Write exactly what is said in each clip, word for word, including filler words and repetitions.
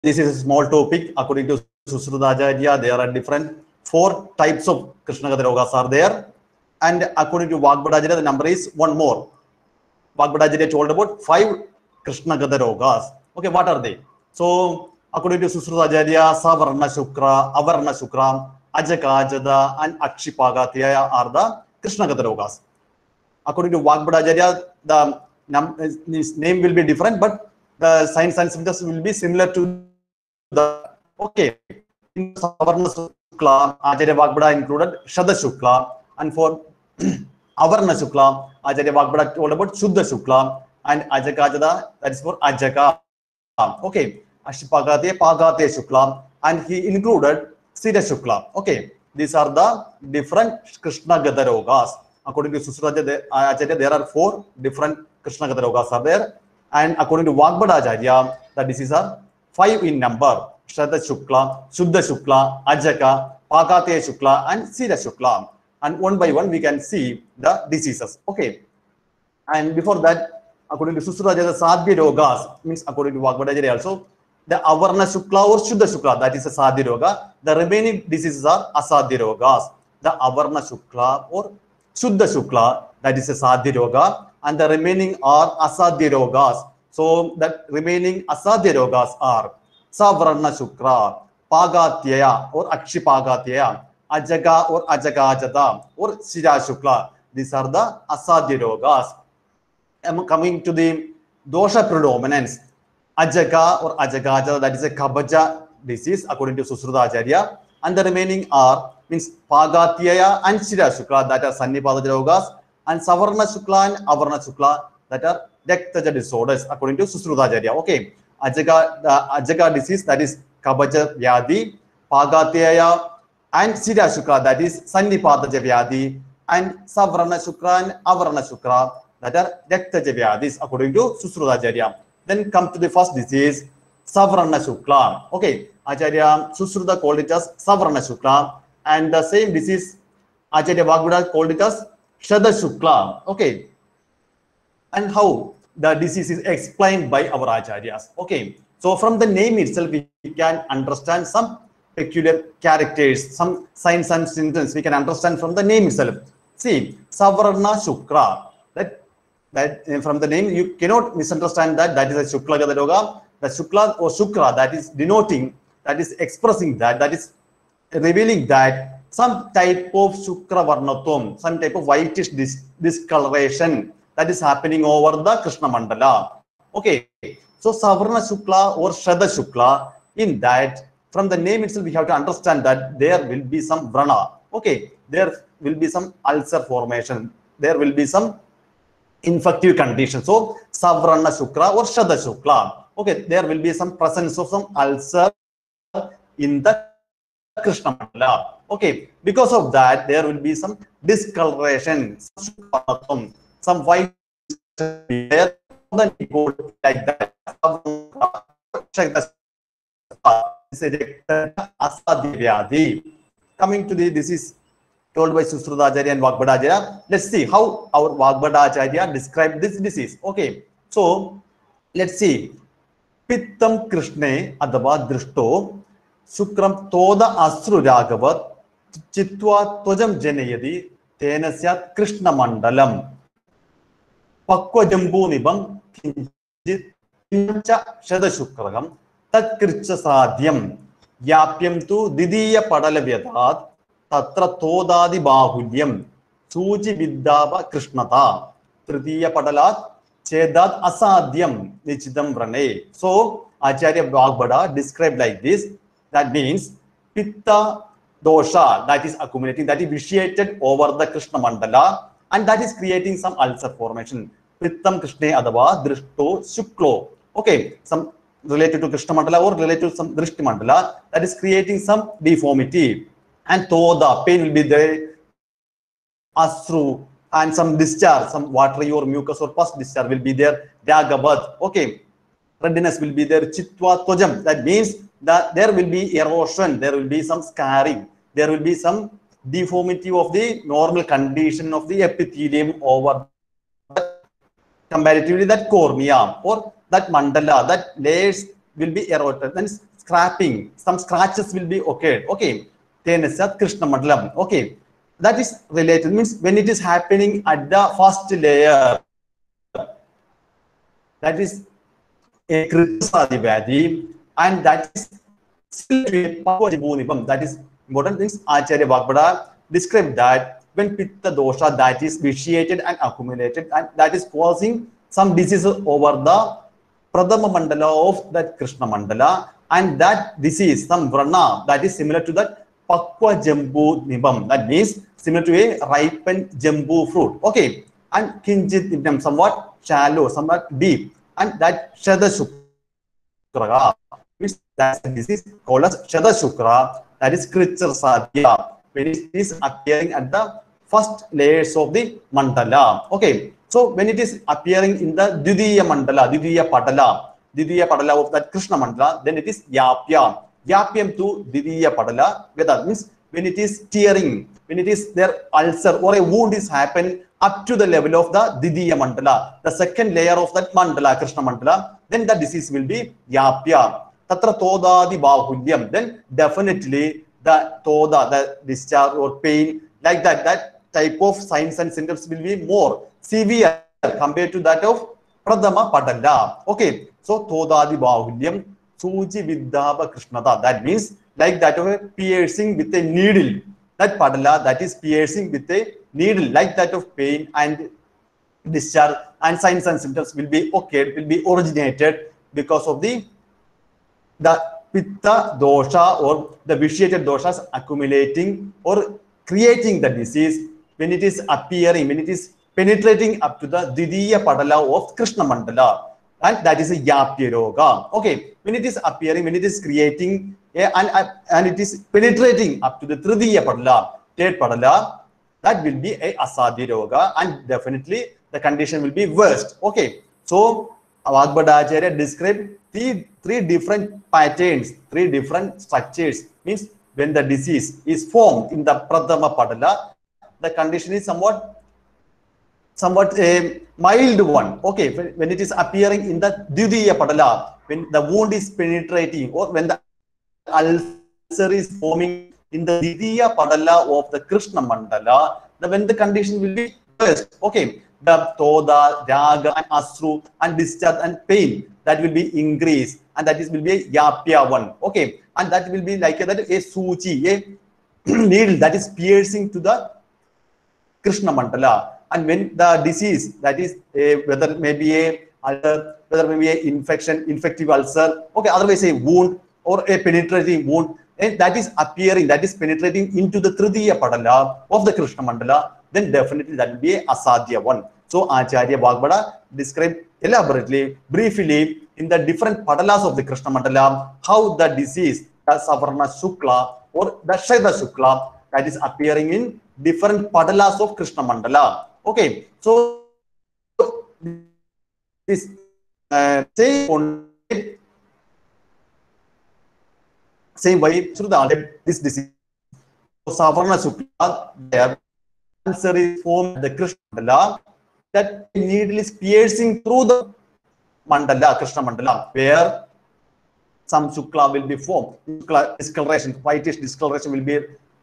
this is a small topic. According to Susrudacharya, there are different four types of Krishnagata Rogas are there. And according to Vagbhadacharya, the number is one more. Vagbhadacharya told about five Krishnagata Rogas. Okay, what are they? So, according to Susrudacharya, Savarna Shukra, Avarna Shukra, Ajakajada, and Akshipagatya are the Krishnagata Rogas. According to Vagbhadacharya, the num his name will be different, but the signs and symptoms will be similar to the. Okay, in Savarna Shukla, Acharya Vagbhada included Shada Shukla, and for Avarna Shukla, Acharya Vagbhada told about Shuddha Shukla, and Ajakajada, that is for Ajaka. Okay, Ashipagate, Pagate Shukla, and he included Sira Shukla. Okay, these are the different Krishnagata Rogas. According to Susrudacharya, there are four different Krishnagata Rogas are there, and according to Vagbhadacharya, the diseases are five in number: Shada Shukla, Shuddha Shukla, Ajaka, Pagate Shukla, and Sira Shukla. And one by one, we can see the diseases. Okay, and before that, according to Susrudacharya, the Sadhya Rogas means according to Vagbhadacharya also, the Avarna Shukla or Shuddha Shukla, that is a Sadhya Roga. The remaining diseases are Asadhya Rogas. The Avarna Shukla or Shuddha Shukla, that is a Sadhya Roga, and the remaining are Asadhya Rogas. So the remaining Asadhya Rogas are Savarna Shukra, Pagatyaya or Akshipagatyaya, Ajaga or Ajagajada or Sira Shukla. These are the Asadhya Rogas. I'm coming to the dosha predominance. Ajaga or Ajagajada, that is a Kabaja disease according to Susrudacharya, and the remaining are means Pagatyaya and Sira Shukla, that are Sannipada Rogas, and Savarna Shukla and Avarna Shukla, that are Rektaja disorders according to Susrudacharya. Okay, Ajaga, the Ajaga disease, that is Kabaja Vyadhi, Pagatyaya and Sira Shukla, that is Sannipada Vyadhi, and Savarna Shukla and Avarna Shukla, that are Rektaja Vyadhis according to Susrudacharya. Then come to the first disease, Savarna Shukla. Okay, Acharya Susruda called it as Savarna Shukla, and the same disease Acharya Vagbhada called it as Shada Shukla. Okay, and how the disease is explained by our Acharyas. Okay, so from the name itself, we can understand some peculiar characters, some signs and symptoms we can understand from the name itself. See, Savarna Shukla, that that from the name you cannot misunderstand that that is a Shukla Gata Roga. The Shukla or Shukra, that is denoting, that is expressing that, that is revealing that some type of Shukra Varnatum, some type of whitish dis discoloration that is happening over the Krishna Mandala. Okay, so Savarna Shukla or Shada Shukla, in that from the name itself we have to understand that there will be some Vrana. Okay, there will be some ulcer formation, there will be some infective condition. So Savarna Shukla or Shada Shukla. Okay, there will be some presence of some ulcer in the Krishna Mandala. Okay, because of that, there will be some discoloration, some, some white there, like that. Coming to the, this is told by Susrudacharya and Vagbhadacharya. Let's see how our Vagbhadacharya described this disease. Okay, so let's see. Pittam Krishne adava drishto Shukram Toda Asru Raghavat Chitwa Tojam Janayadi Tenasyat Krishna Mandalam Pakwa Jambu Nibam Kinjit Shada Shukragam Tat Kircha Sadhyam Yapyam tu Didiya Padalavyat Tatra Todadi Bahulyam Suji Viddava Krishnata Tridiya Padalat Chedat Asadhyam Nichidam Vrane. So Acharya Vagbhada described like this. That means Pitta dosha, that is accumulating, that is vitiated over the Krishna Mandala, and that is creating some ulcer formation. Pittam Krishne adava drishto shuklo. Okay, some related to Krishna Mandala or related to some Drishti Mandala, that is creating some deformity. And Toda, pain will be there, Asru, and some discharge, some watery or mucus or pus discharge will be there, Dagabad. Okay, redness will be there, Chitwa Tojam, that means that there will be erosion, there will be some scarring, there will be some deformity of the normal condition of the epithelium over comparatively that cornea or that mandala, that layers will be eroded. Then scrapping, some scratches will be occurred. Okay, Tenasat Krishna Mandalam. Okay, that is related, means when it is happening at the first layer, that is a Kritasadi Vyadi, and that is that is important things. Acharya Vagbhada described that when Pitta dosha that is vitiated and accumulated, and that is causing some diseases over the Pradama Mandala of that Krishna Mandala, and that disease, some Vrana, that is similar to that Pakwa Jambu Nibam, that means similar to a ripened Jambu fruit. Okay, and Kinjit Nibam, somewhat shallow, somewhat deep, and that Shada Shukra, which that disease called as Shada Shukra, that is Krichar Sadhya, when it is appearing at the first layers of the mandala. Okay, so when it is appearing in the Dvidiya Mandala, Dvidiya Padala, Dvidiya Padala of that Krishna Mandala, then it is Yapya. Yapyam to Dvidiya Padala, that means when it is tearing, when it is their ulcer or a wound is happened up to the level of the Dvidiya Mandala, the second layer of that Mandala, Krishna Mandala, then the disease will be Yapya. Tatra Todadi Bahulyam, then definitely the Toda, the discharge or pain, like that, that type of signs and symptoms will be more severe compared to that of Pradama Padala. Okay, so Todadi Bahulyam, Suji Vidhava Krishnada, that means like that of a piercing with a needle. That Padala, that is piercing with a needle, like that of pain and discharge, and signs and symptoms will be okay, will be originated because of the the Pitta dosha or the vitiated doshas accumulating or creating the disease when it is appearing, when it is penetrating up to the Dvidiya Padala of Krishna Mandala, and that is a Yapya Roga. Okay, when it is appearing, when it is creating, yeah, and, and it is penetrating up to the Tridiya Padala, third Padala, that will be a Asadhya Roga, and definitely the condition will be worst. Okay, so Vagbhada Acharya described three, three different patterns, three different structures. Means when the disease is formed in the Pradama Padala, the condition is somewhat somewhat a mild one. Okay, when, when it is appearing in the Dvidiya Padala, when the wound is penetrating, or when the ulcer is forming in the Dvidiya Padala of the Krishna Mandala, the, when the condition will be worst. Okay, the Toda, Raga, and Asru, and discharge and pain, that will be increased, and that is will be a Yapya one. Okay, and that will be like a, that a Suchi, a needle that is piercing to the Krishna Mandala. And when the disease, that is a, whether maybe a ulcer, whether maybe a infection, infective ulcer, okay, otherwise a wound or a penetrating wound, and that is appearing, that is penetrating into the Tridiya Padala of the Krishna Mandala, then definitely that will be a Asadhya one. So Acharya Vagbhada described elaborately, briefly, in the different Padalas of the Krishna Mandala, how the disease, the Savarna Shukla or the Shada Shukla, that is appearing in different Padalas of Krishna Mandala. Okay, so this uh, same same way through the this disease, Savarna Shukla, there answer is formed the Krishna Mandala, that needle is piercing through the Mandala, Krishna Mandala, where some Shukla will be formed, Shukla discoloration, whitish discoloration will be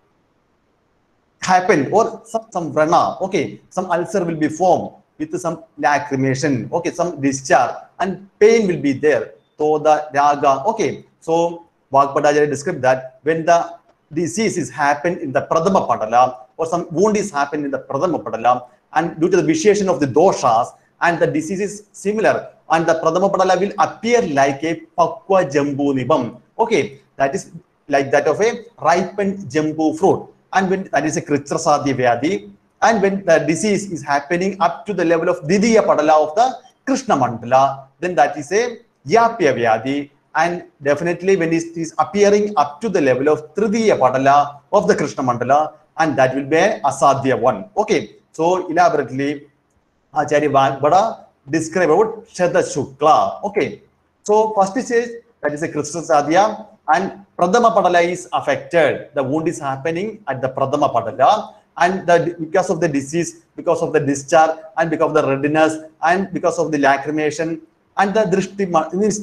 happen, or some, some Vrana, okay, some ulcer will be formed with some lacrimation, okay, some discharge, and pain will be there, Toda, Raga, okay. So Vagbhada Acharya described that when the disease is happened in the Pradama Padala, or some wound is happened in the Pradama Padala, and due to the vitiation of the doshas, and the disease is similar, and the Pradama Padala will appear like a Pakwa Jambu Nibam. Okay, that is like that of a ripened Jambu fruit. And when that is a Krichar Sadhya Vyadi, and when the disease is happening up to the level of Dvidiya Padala of the Krishna Mandala, then that is a Yapya Vyadi. And definitely when it is appearing up to the level of Tridiya Padala of the Krishna Mandala, and that will be a Asadhya one. Okay, so elaborately Acharya Vagbhada describe about Shada Shukla. Okay, so first it says that is a Krichar Sadhya, and Pradama Padala is affected. The wound is happening at the Pradama Padala, and the, because of the disease, because of the discharge, and because of the redness, and because of the lacrimation, and the drishti means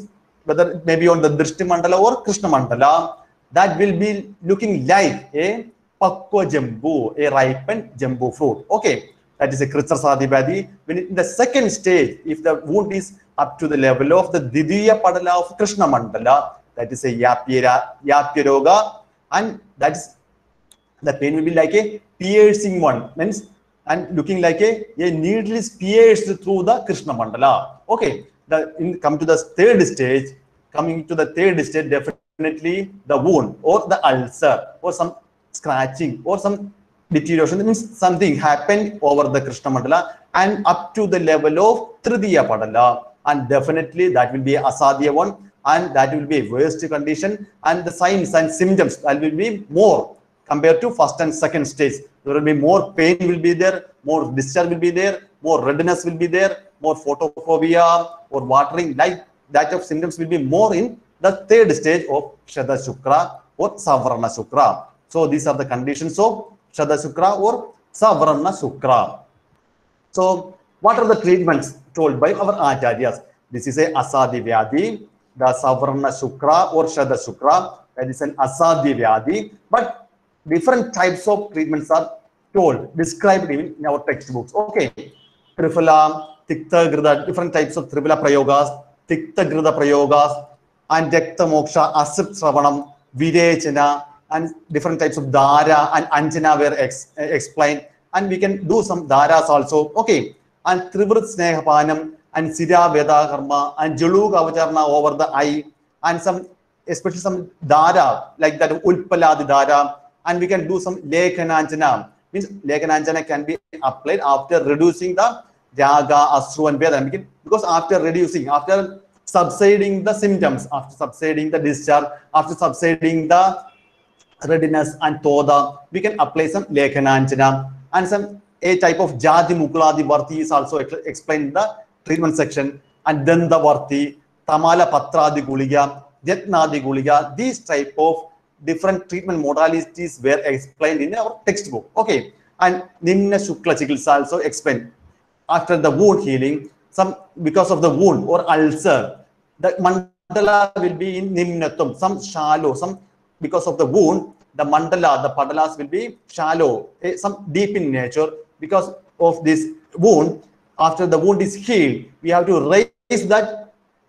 whether it may be on the Drishti Mandala or Krishna Mandala, that will be looking like a Pakwa Jambu, a ripened Jambu fruit. Okay, that is a Kritsasadi Badi. When in the second stage, if the wound is up to the level of the Didiya Padala of Krishna Mandala, that is a Yapira, Yapiroga, and that is the pain will be like a piercing one, means and looking like a, a needle is pierced through the Krishna Mandala. Okay, the in come to the third stage, coming to the third stage, definitely the wound or the ulcer or some scratching or some deterioration. That means something happened over the Krishna Mandala and up to the level of Tridiya Padala, and definitely that will be asadhya one, and that will be a worst condition, and the signs and symptoms that will be more compared to first and second stage. There will be more pain will be there, more discharge will be there, more redness will be there, more photophobia or watering, like that of symptoms will be more in the third stage of Shada Shukra or Savarna Shukra. So these are the conditions of Shada Shukra or Savarna Shukra. So what are the treatments told by our Acharyas? This is a Asadi Vyadi, the Savarna Shukra or Shada Shukra, that is an Asadi Vyadi, but different types of treatments are told, described in our textbooks. Okay, Trifala, Tikta Grida, different types of Trifala Prayogas, Tikta Grida Prayogas, and Dekta Moksha, Asip Sravanam, Virechana, and different types of Dara and Anjana were ex explained. And we can do some Daras also. Okay, and Trivrit Snehapanam, and Siddha Veda Karma, and Julu Avacharna over the eye, and some, especially some Dara, like that Ulpaladi Dara. And we can do some Lekhananjana. Means Lekhananjana can be applied after reducing the Jaga, Asru and Veda. Because after reducing, after subsiding the symptoms, after subsiding the discharge, after subsiding the readiness and Toda, we can apply some Lekhananjana. And some a type of Jadi Mukuladi Varti is also explained in the treatment section. And then the Varti, Tamala Patradi Guliga, Jetnadi Guliga, these type of different treatment modalities were explained in our textbook. Okay, and Nimna Shukla Chikilsa also explained after the wound healing, some because of the wound or ulcer, the mandala will be in Nimnatum, some shallow, some because of the wound, the mandala, the padalas will be shallow, eh, some deep in nature. Because of this wound, after the wound is healed, we have to raise that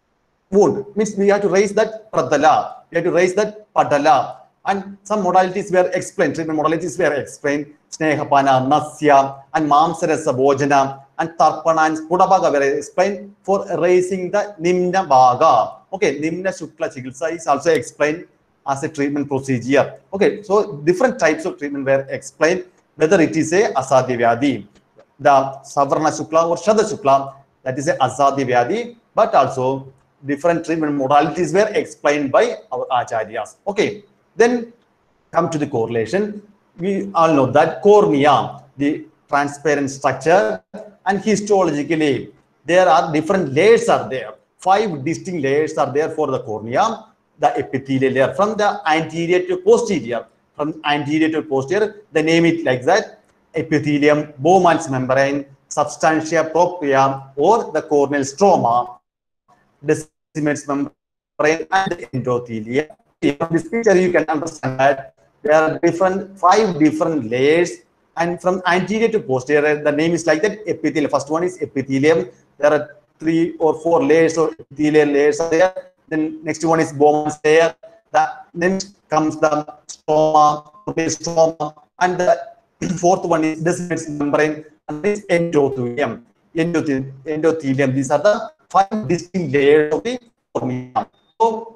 wound, means we have to raise that pradala, we have to raise that padala. And some modalities were explained, treatment modalities were explained, Snehapana, Nasya, and Mamsarasa Bhojana, and Tarpana and Spudabhaga were explained for raising the Nimna Bhaga. Okay, Nimna Shukla Chikilsa is also explained as a treatment procedure. Okay, so different types of treatment were explained, whether it is a Asadi Vyadi, the Savarna Shukla or Shada Shukla, that is a Asadi Vyadi, but also different treatment modalities were explained by our Acharyas. Okay. Then come to the correlation. We all know that cornea, the transparent structure, and histologically, there are different layers are there. Five distinct layers are there for the cornea. The epithelial layer from the anterior to posterior. From anterior to posterior, the name it like that. Epithelium, Bowman's membrane, substantia propria, or the corneal stroma, Descemet's membrane, and the endothelium. From this picture, you can understand that there are different five different layers, and from anterior to posterior, the name is like that. Epithelium. First one is epithelium. There are three or four layers of epithelial layers are there. Then next one is Bowman's layer. The next comes the stroma, stroma, and the fourth one is Descemet's membrane, and this endothelium. Endothelium. Endothelium. These are the five distinct layers of the cornea. So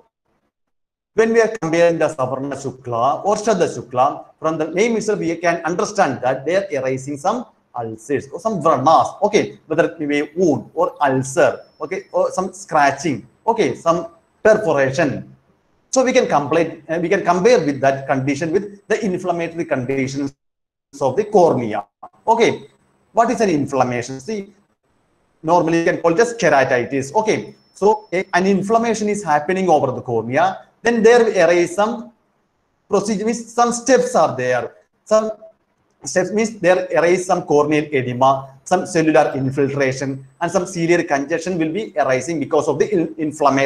when we are comparing the Savarna Shukla or Shada Shukla, from the name itself, we can understand that they are erasing some ulcers or some vranas, okay, whether it be a wound or ulcer, okay, or some scratching, okay, some perforation. So we can compare, uh, we can compare with that condition with the inflammatory conditions of the cornea. Okay, what is an inflammation? See, normally you can call it as keratitis. Okay, so a, an inflammation is happening over the cornea. Then there arise some procedure, means some steps are there. Some steps means there arise some corneal edema, some cellular infiltration, and some ciliary congestion will be arising because of the inflammation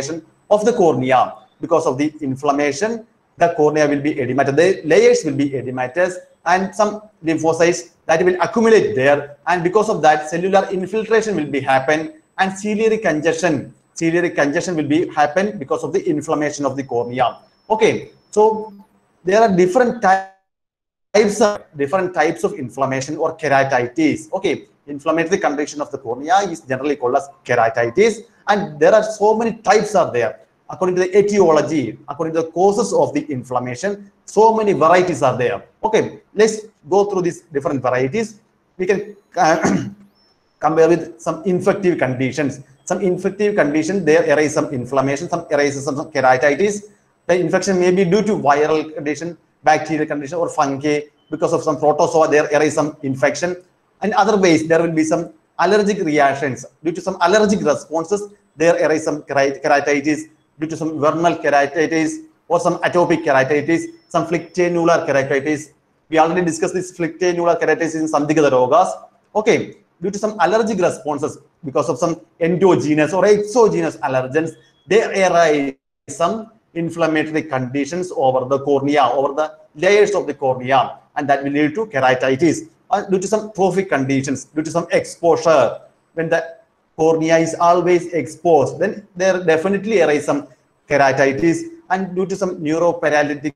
of the cornea. Because of the inflammation, the cornea will be edematous, the layers will be edematous, and some lymphocytes that will accumulate there, and because of that cellular infiltration will be happen, and ciliary congestion ciliary congestion will be happen because of the inflammation of the cornea. Okay, so there are different types of different types of inflammation or keratitis. Okay, inflammatory condition of the cornea is generally called as keratitis, and there are so many types are there. According to the etiology, according to the causes of the inflammation, so many varieties are there. Okay, let's go through these different varieties. We can uh, compare with some infective conditions. Some infective condition, there arise some inflammation, some arises some keratitis. The infection may be due to viral condition, bacterial condition, or fungi. Because of some protozoa, there arise some infection. And other ways, there will be some allergic reactions. Due to some allergic responses, there arise some keratitis. Due to some vernal keratitis or some atopic keratitis, some flictanular keratitis. We already discussed this flictanular keratitis in Sandhigata Rogas. Okay, due to some allergic responses, because of some endogenous or exogenous allergens, there arise some inflammatory conditions over the cornea, over the layers of the cornea, and that will lead to keratitis. Or due to some trophic conditions, due to some exposure, when the cornea is always exposed, then there definitely arise some keratitis, and due to some neuroparalytic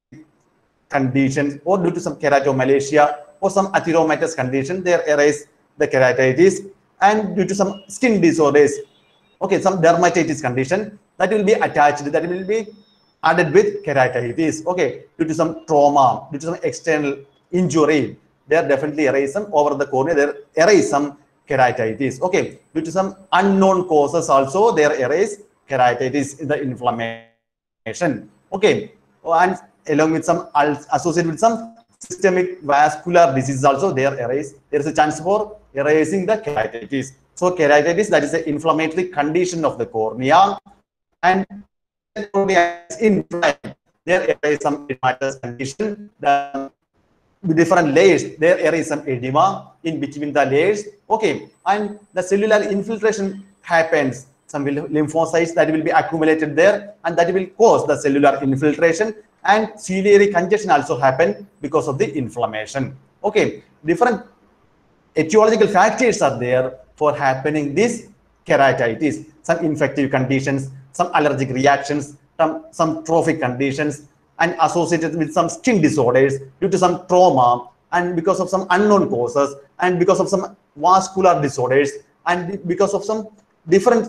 conditions or due to some keratomalacia or some atheromatous condition, there arise the keratitis, and due to some skin disorders, okay, some dermatitis condition, that will be attached, that will be added with keratitis. Okay, due to some trauma, due to some external injury, there definitely arise some over the cornea, there arise some keratitis. Okay, due to some unknown causes also there arise keratitis in the inflammation. Okay, and along with some associated with some systemic vascular disease also there arise, there is a chance for arising the keratitis. So keratitis, that is an inflammatory condition of the cornea, and the cornea is inflamed, there arise some edematous condition. The with different layers, there is some edema in between the layers. Okay, and the cellular infiltration happens. Some lymphocytes that will be accumulated there, and that will cause the cellular infiltration, and ciliary congestion also happen because of the inflammation. Okay, different etiological factors are there for happening this keratitis. Some infective conditions, some allergic reactions, some, some trophic conditions, and associated with some skin disorders due to some trauma, and because of some unknown causes, and because of some vascular disorders, and because of some different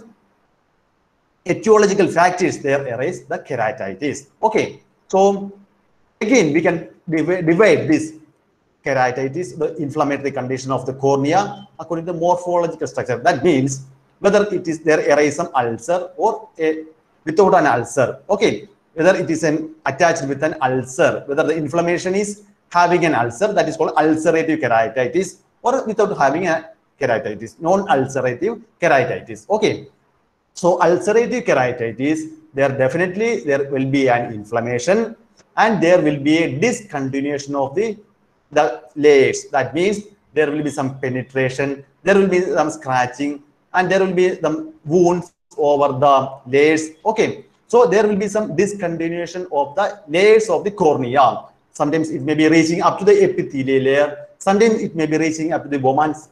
etiological factors, there arise the keratitis. Okay, so again we can divide, divide this keratitis, the inflammatory condition of the cornea, according to morphological structure. That means whether it is there arise some ulcer or a, without an ulcer. Okay, whether it is an attached with an ulcer, whether the inflammation is having an ulcer, that is called ulcerative keratitis, or without having a keratitis, non-ulcerative keratitis. Okay, so ulcerative keratitis, there definitely there will be an inflammation, and there will be a discontinuation of the the layers. That means there will be some penetration, there will be some scratching, and there will be some wounds over the layers. Okay, so there will be some discontinuation of the layers of the cornea. Sometimes it may be reaching up to the epithelial layer, sometimes it may be reaching up to the Bowman's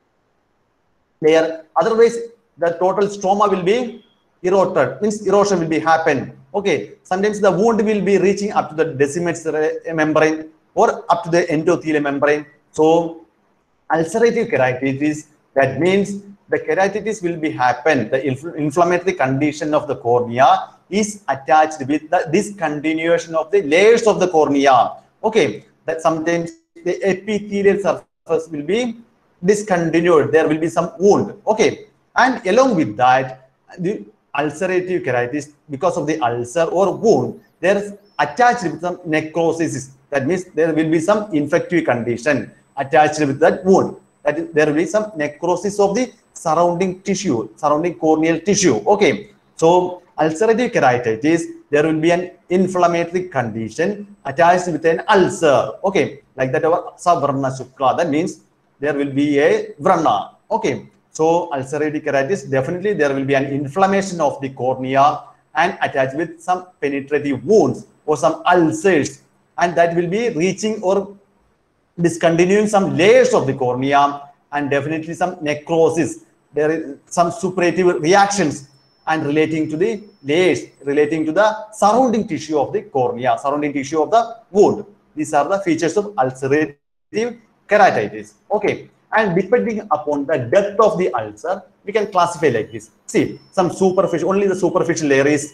layer. Otherwise, the total stroma will be eroded, means erosion will be happen. Okay, sometimes the wound will be reaching up to the Descemet's membrane or up to the endothelial membrane. So ulcerative keratitis, that means the keratitis will be happen, the infl inflammatory condition of the cornea is attached with the discontinuation of the layers of the cornea. Okay, that sometimes the epithelial surface will be discontinued, there will be some wound. Okay, and along with that, the ulcerative keratitis, because of the ulcer or wound, there is attached with some necrosis. That means there will be some infective condition attached with that wound. That is, there will be some necrosis of the surrounding tissue, surrounding corneal tissue. Okay, so ulcerative keratitis, there will be an inflammatory condition attached with an ulcer. Okay, like that our savarna shukla. That means there will be a vrana. Okay, so ulcerative keratitis, definitely there will be an inflammation of the cornea, and attached with some penetrative wounds or some ulcers, and that will be reaching or discontinuing some layers of the cornea, and definitely some necrosis. There is some suppurative reactions and relating to the layers, relating to the surrounding tissue of the cornea, surrounding tissue of the wound. These are the features of ulcerative keratitis. Okay, and depending upon the depth of the ulcer, we can classify like this. See, some superficial, only the superficial layer is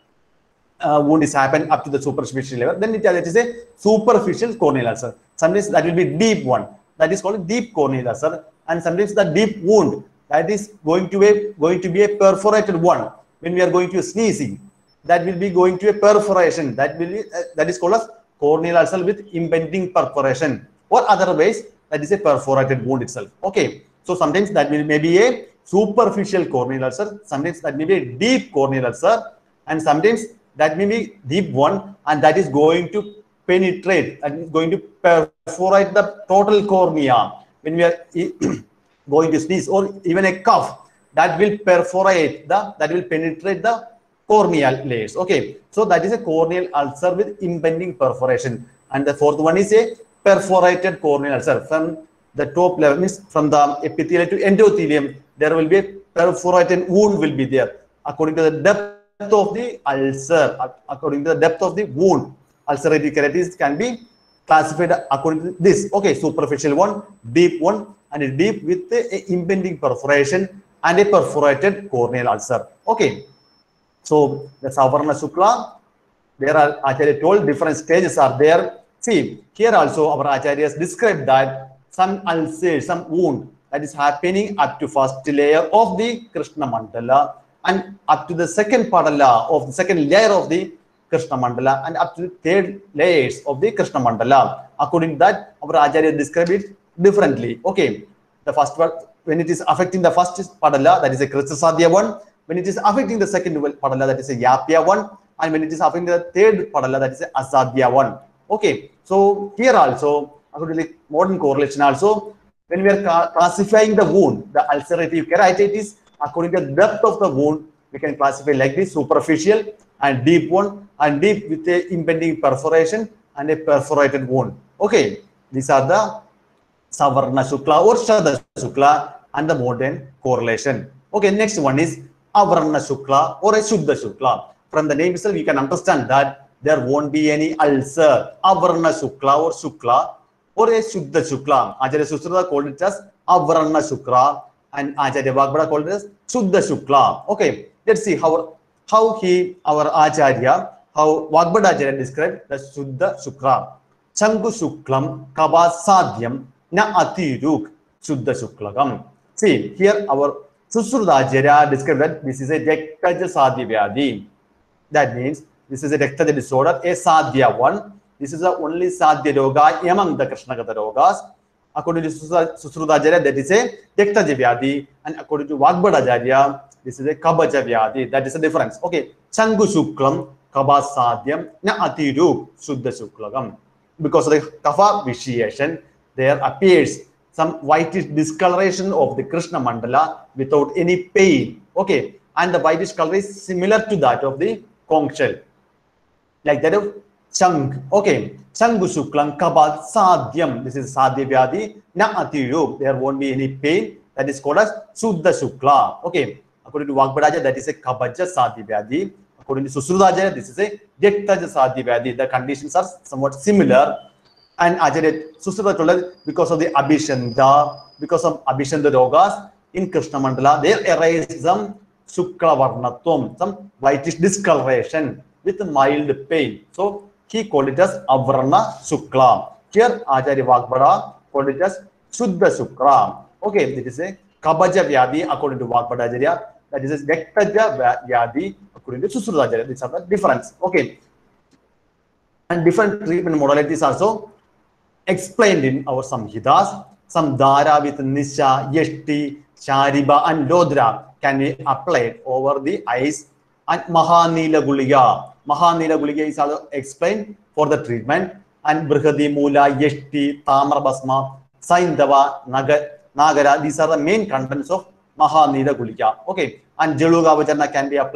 uh, wound is happened up to the superficial layer. Then it, that is a superficial corneal ulcer. Sometimes that will be deep one. That is called deep corneal ulcer, and sometimes the deep wound, that is going to be going to be a perforated one. When we are going to sneezing, that will be going to a perforation. That will be uh, that is called as corneal ulcer with impending perforation, or otherwise that is a perforated wound itself. Okay, so sometimes that will maybe a superficial corneal ulcer, sometimes that may be a deep corneal ulcer, and sometimes that may be deep one, and that is going to penetrate and is going to perforate the total cornea. When we are going to sneeze, or even a cough, that will perforate the, that will penetrate the corneal layers. Okay, so that is a corneal ulcer with impending perforation. And the fourth one is a perforated corneal ulcer. From the top level, means from the epithelium to endothelium, there will be a perforated wound will be there. According to the depth of the ulcer, according to the depth of the wound, ulcerative keratitis can be classified according to this. Okay, superficial one, deep one, and a deep with a impending perforation and a perforated corneal ulcer. Okay, so the Savarna Shukla, there are Acharya told different stages are there. See, here also our Acharya has described that some ulcer, some wound that is happening up to first layer of the Krishna Mandala and up to the second padala of the second layer of the Krishna Mandala and up to the third layers of the Krishna Mandala. According to that, our Acharya described it differently. Okay, the first one, when it is affecting the first padala, that is a Krishna Sadhya one. When it is affecting the second padala, that is a Yapya one. And when it is affecting the third padala, that is a Asadhya one. Okay, so here also, according to the modern correlation also, when we are classifying the wound, the ulcerative keratitis, according to the depth of the wound, we can classify like this: superficial and deep one, and deep with a impending perforation and a perforated wound. Okay, these are the Savarna Shukla or Shada Shukla and the modern correlation. Okay, next one is Avarna Shukla or a Shuddha Shukla. From the name itself, you can understand that there won't be any ulcer. Avarna Shukla or Shukla or a Shuddha Shukla. Acharya Susruta called it as Avarna Shukla and Acharya Vagbhada called it as Shuddha Shukla. Okay, let's see how how he, our Acharya, how Vagbhada Acharya described the Shuddha Shukla. Changu Shuklam Kaba Sadhyam Na Atiruk Shuddha Shuklagam. See, here our Susruta Acharya described that this is a Dektaja Sadhya Vyadhi. That means this is a Dektaja disorder, a Sadhya one. This is the only Sadhya Roga among the Krishnagata Rogas. According to Susruta Acharya, that is a Dektaja Vyadhi, and according to Vagbhada Acharya, this is a Kabaja Vyadhi. That is the difference. Okay, Changu Shuklam Kaba Sadhyam Na Atiru Shuddha Shuklagam. Because of the Kapha vitiation, there appears some whitish discoloration of the Krishna Mandala without any pain. Okay, and the whitish color is similar to that of the conch shell, like that of Chang. Okay, Changu Shuklam Kaba Sadhyam. This is Sadhya Vyadhi Na Atiru. There won't be any pain. That is called as Shuddha Shukla. Okay, according to Vagbhada Acharya, that is a Kabaja Sadhya Vyadhi. According to Susruta Acharya, this is a Dektaja Sadhya Vyadhi. The conditions are somewhat similar. And Acharya Susruta told us because of the Abhishanda, because of Abhishanda Rogas in Krishna Mandala, there arises some Shukla Varnatvam, some whitish discoloration with mild pain. So he called it as Avarna Shukla. Here Acharya Vagbhada called it as Shuddha Shukla. Okay, this is a Kabaja Vyadhi according to Vagbhada Acharya. That is a Dektaja Vyadhi according to Susruta Acharya. These are the difference. Okay, and different treatment modalities also explained in our Samhitas. Some Dara with Nisha, Yeshti, Shariba and Lodra can be applied over the eyes, and Mahanila Guliga. Mahanila Guliga is also explained for the treatment, and Brihadi Mula, Yeshti, Tamra Basma, Saindava, Naga, Nagara. These are the main contents of Mahanila Guliga. Okay, and Jaluga Vajana can be applied,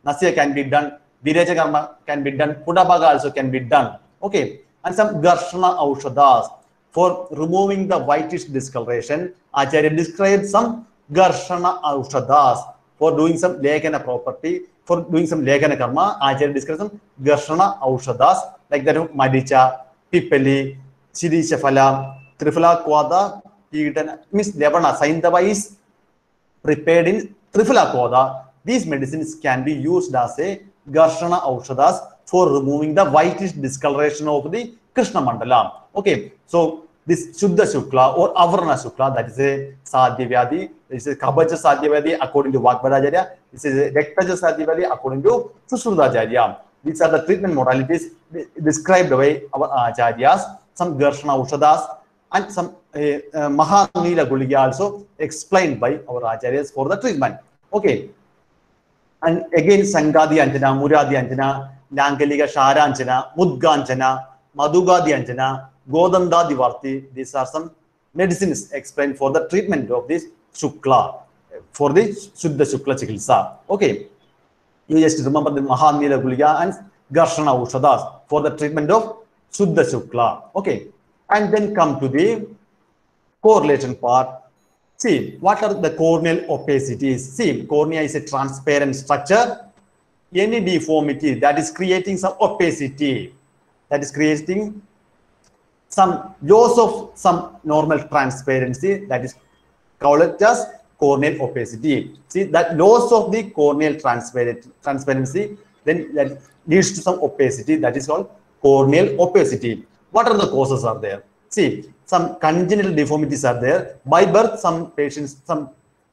Nasya can be done, Virecha karma can be done, Pudabaga also can be done. Okay, and some Garshana Aushadas for removing the whitish discoloration. Acharya described some Garshana Aushadas for doing some Lekana property, for doing some Lekana karma. Acharya described some Garshana Aushadas like that of Madicha, Pipali, Chidishafala, Trifala Kwada, means Levana, Saindava is prepared in Trifala Kwada. These medicines can be used as a Garshana Aushadas for removing the whitish discoloration of the Krishna Mandala. Okay, so this Shuddha Shukla or Avarana Shukla, that is a Sadhyavyadi, this is a Kabaja Sadhyavyadi according to Vagbhadacharya, this is a Rektaja Sadhyavyadi according to Sushrudacharya. These are the treatment modalities described by our Acharyas, some Garshana Aushadas and some uh, uh, Mahanila Guligi also explained by our Acharyas for the treatment. Okay. And again, Sangadi Anjana, Muradi Anjana, Nangaliga Shara Anjana, Mudganjana, Madhugadi Anjana, Godanda Divarti. These are some medicines explained for the treatment of this Shukla, for the Shuddha Shukla Chikilsa. Okay. You just remember the Mahanila Guliga and Garshana Aushadas for the treatment of Shuddha Shukla. Okay. And then come to the correlation part. See, what are the corneal opacities? See, cornea is a transparent structure. Any deformity that is creating some opacity, that is creating some loss of some normal transparency, that is called as corneal opacity. See, that loss of the corneal transparency, then that leads to some opacity, that is called corneal opacity. What are the causes are there? See, some congenital deformities are there. By birth, some patients, some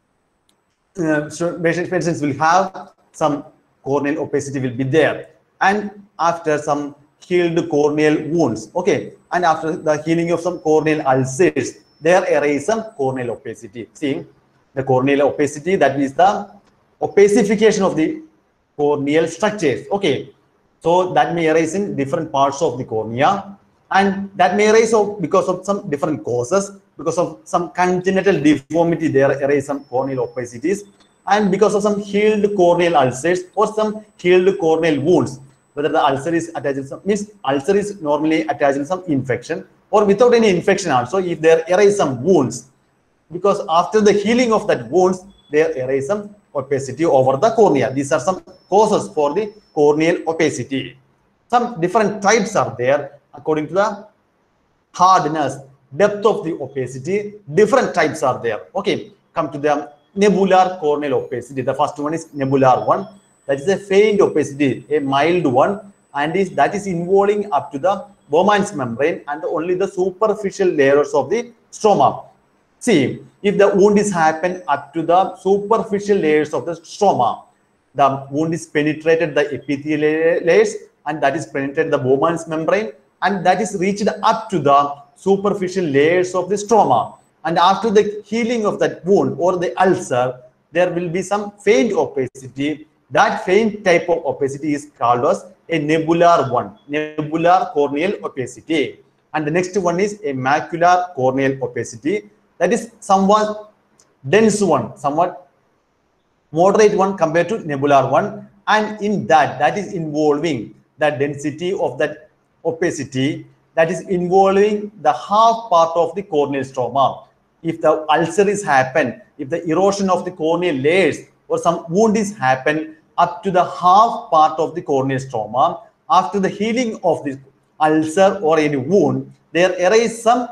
uh, patients will have some corneal opacity will be there. And after some healed corneal wounds, okay, and after the healing of some corneal ulcers, there arise some corneal opacity. See, the corneal opacity, that is the opacification of the corneal structures. Okay, so that may arise in different parts of the cornea. And that may arise because of some different causes, because of some congenital deformity, there arise some corneal opacities, and because of some healed corneal ulcers or some healed corneal wounds, whether the ulcer is attached to some, means ulcer is normally attached to some infection, or without any infection also, if there arise some wounds, because after the healing of that wounds, there arise some opacity over the cornea. These are some causes for the corneal opacity. Some different types are there. According to the hardness, depth of the opacity, different types are there. Okay, come to the nebular corneal opacity. The first one is nebular one. That is a faint opacity, a mild one, and is that is involving up to the Bowman's membrane and only the superficial layers of the stroma. See, if the wound is happened up to the superficial layers of the stroma, the wound is penetrated the epithelial layers, and that is penetrated the Bowman's membrane, and that is reached up to the superficial layers of the stroma. And after the healing of that wound or the ulcer, there will be some faint opacity. That faint type of opacity is called as a nebular one, nebular corneal opacity. And the next one is a macular corneal opacity. That is somewhat dense one, somewhat moderate one compared to nebular one. And in that, that is involving the density of that opacity, that is involving the half part of the corneal stroma. If the ulcer is happened, if the erosion of the corneal layers or some wound is happened up to the half part of the corneal stroma, after the healing of the ulcer or any wound, there arises some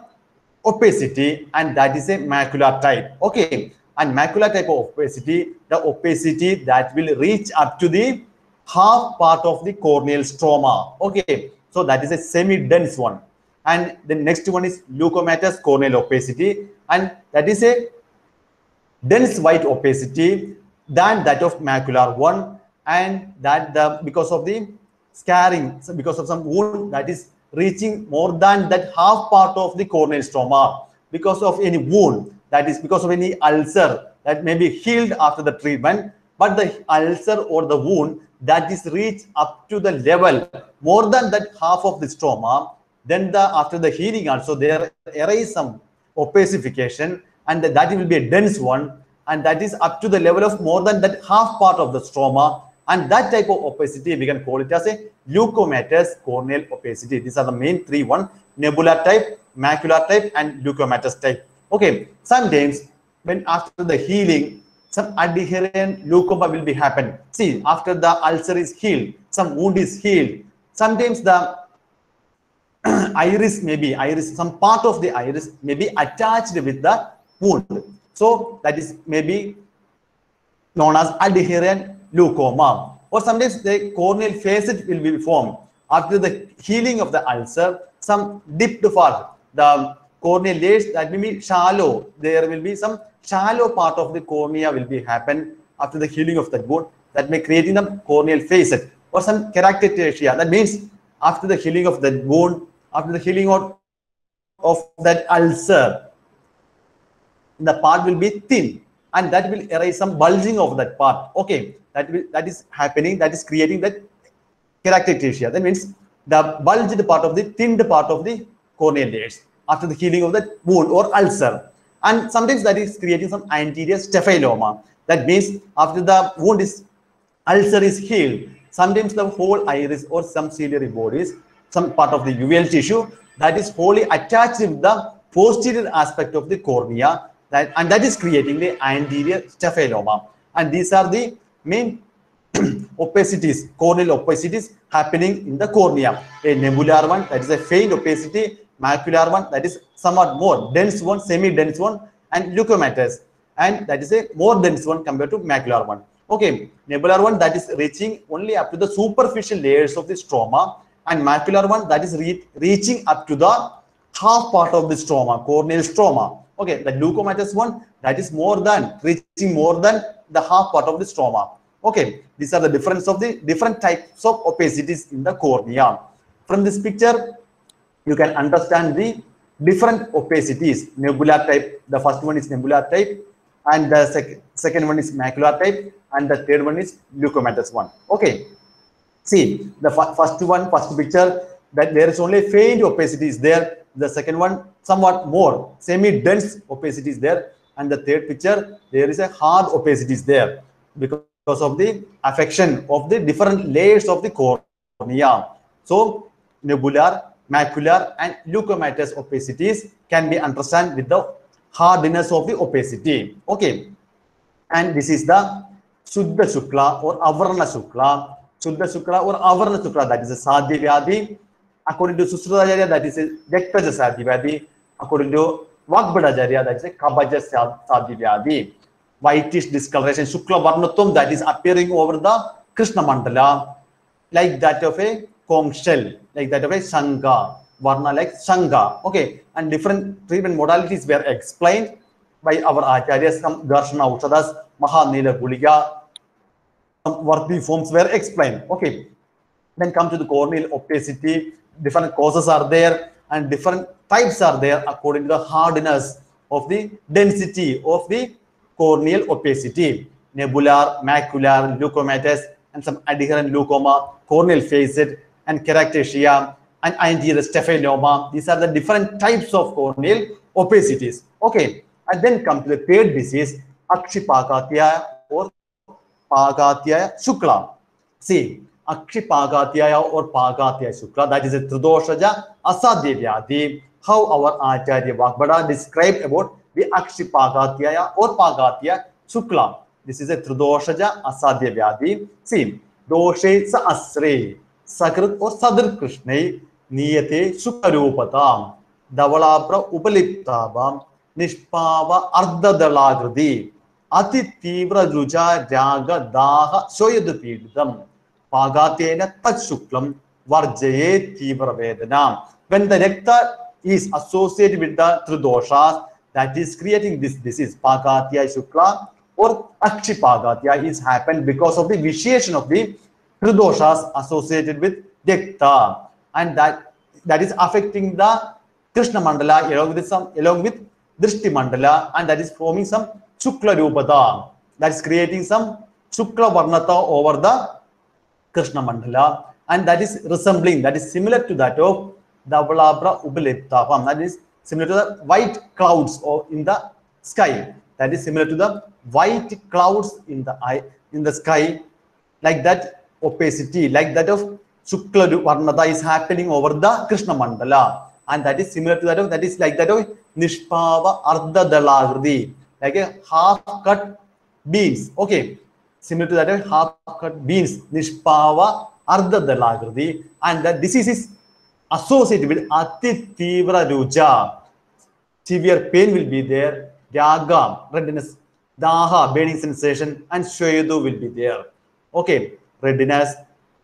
opacity, and that is a macular type. Okay, and macular type of opacity, the opacity that will reach up to the half part of the corneal stroma. Okay, so that is a semi-dense one. And the next one is leukomatous corneal opacity, and that is a dense white opacity than that of macular one, and that the because of the scarring, so because of some wound that is reaching more than that half part of the corneal stroma, because of any wound, that is because of any ulcer that may be healed after the treatment, but the ulcer or the wound that is reached up to the level more than that half of the stroma, then the after the healing also there arise some opacification, and that will be a dense one, and that is up to the level of more than that half part of the stroma. And that type of opacity, we can call it as a leukomatous corneal opacity. These are the main three: one, nebular type, macular type, and leukomatous type. Okay, sometimes when after the healing, some adherent leukoma will be happen. See, after the ulcer is healed, some wound is healed. Sometimes the iris may be, iris, some part of the iris may be attached with the wound. So that is maybe known as adherent leukoma. Or sometimes the corneal facet will be formed. After the healing of the ulcer, some dipped part, the corneal layers that may be shallow. There will be some shallow part of the cornea will be happen after the healing of that wound, that may creating the corneal facet or some keratocysia. That means after the healing of that wound, after the healing of, of that ulcer, the part will be thin, and that will arise some bulging of that part. Okay, that will that is happening, that is creating that keratocysia. That means the bulged part of the thinned part of the corneal layers after the healing of that wound or ulcer. And sometimes that is creating some anterior staphyloma. That means after the wound is ulcer is healed, sometimes the whole iris or some ciliary bodies, some part of the uveal tissue, that is wholly attached with the posterior aspect of the cornea, that and that is creating the anterior staphyloma. And these are the main opacities, corneal opacities happening in the cornea. A nebular one, that is a faint opacity; macular one, that is somewhat more dense one, semi-dense one; and leukomatous, and that is a more dense one compared to macular one. Okay, nebular one, that is reaching only up to the superficial layers of the stroma, and macular one, that is re reaching up to the half part of the stroma, corneal stroma. Okay, the leukomatous one, that is more than reaching more than the half part of the stroma. Okay, these are the difference of the different types of opacities in the cornea. From this picture, you can understand the different opacities. Nebular type, the first one is nebular type, and the sec second one is macular type, and the third one is leukomatous one. Okay, see the first one, first picture, that there is only faint opacity is there. The second one, somewhat more semi-dense opacity is there, and the third picture, there is a hard opacity is there because of the affection of the different layers of the cornea. So nebular, macular, and leukomatous opacities can be understood with the hardness of the opacity. Okay, and this is the Shuddha Shukla or Avarna Shukla. Shuddha Shukla or Avarna Shukla, that is a Sadhya Vyadhi. According to Susrutajarya, that is a Dektaja Sadhya Vyadhi. According to Vagbhadacharya, that is a Kabaja Sadhya Vyadhi. Whitish discoloration, Shukla Varnatum, that is appearing over the Krishna Mandala, like that of a conch shell, like that of a Sangha, Varna like Sangha. Okay, and different treatment modalities were explained by our Acharyas. Some Darshana Ushadas, Mahanila Guliga, some Varti forms were explained. Okay, then come to the corneal opacity. Different causes are there, and different types are there according to the hardness of the density of the corneal opacity. Nebular, macular, leukomatous, and some adherent leukoma, corneal facet, and keratocysia, and anterior staphyloma. These are the different types of corneal opacities. Okay, and then come to the third disease, Akshipakatyaya or Pagatyaya Shukla. See, Akshipagatyaya or Pagatyaya Shukla, that is a Tridoshaja Asadhya Vyadhi. How our Acharya Vagbhada described about the Akshipagatyaya or Pagatyaya Shukla. This is a Tridoshaja Asadhya Vyadhi. See, Doshe Sa Asre, Sakrit or Sadr Krishnai, Niyate Sukarupatam, Davalapra Upaliptabam, Nishpava Ardha Dalagradi, Ati Tivra Ruja Jaga Daha Soyadupidam, Pagatena Tachuklam, Varjaye Tivra Vedana. When the nectar is associated with the Tridoshas, that is creating this disease, Pagatyaya Shukla or Akshipagatyaya, is happened because of the vitiation of the Tridoshas associated with Dekta, and that that is affecting the Krishna Mandala along with some along with Drishti Mandala, and that is forming some Shukla Rupata, that is creating some Shukla Varnata over the Krishna Mandala, and that is resembling, that is similar to that of Dhavalabra Upaliptapam, that is similar to the white clouds or in the sky, that is similar to the white clouds in the eye in the sky like that opacity, like that of Shukla Varnada is happening over the Krishna Mandala. And that is similar to that of, that is like that of Nishpava Ardha Dalagrdi, like a half cut beans. Okay, similar to that of half cut beans, Nishpava Ardha Dalagrdi. And that disease is associated with Ati Tivra Ruja. Severe pain will be there, Raga, redness, Daha, burning sensation, and Shwedu will be there. Okay, redness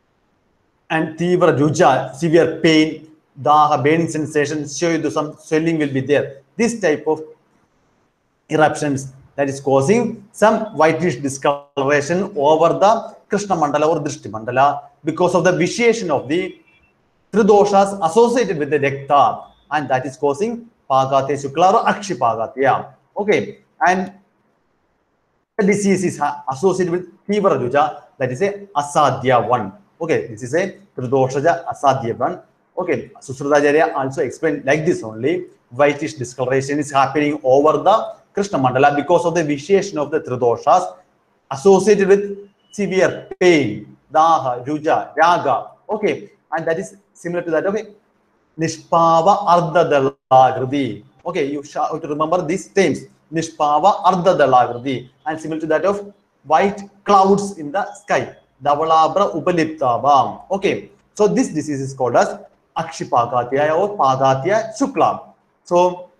and Tivra Ruja, severe pain, Daha, burning sensation, Shwedu, some swelling will be there. This type of eruptions that is causing some whitish discoloration over the Krishna Mandala or Drishti Mandala because of the vitiation of the three doshas associated with the Rekta, and that is causing Pagatya Shukla or Akshipagatya. Okay, and the disease is associated with Tivra Ruja, that is a Asadhya one. Okay, this is a Tridoshaja Asadhya one. Okay, Susrutajarya also explained like this only. Whitish discoloration is happening over the Krishna Mandala because of the vitiation of the Tridoshas associated with severe pain, Daha, Ruja, Raga. Okay, and that is similar to that. Okay, Nishpava Ardha Dalagrdi. Okay, you have to remember these terms. Nishpava Ardha Dalagrdi, and similar to that of white clouds in the sky. Davalabra Upaliptabam. Okay, so this disease is called as Akshipagatya or Pagatya Shukla. So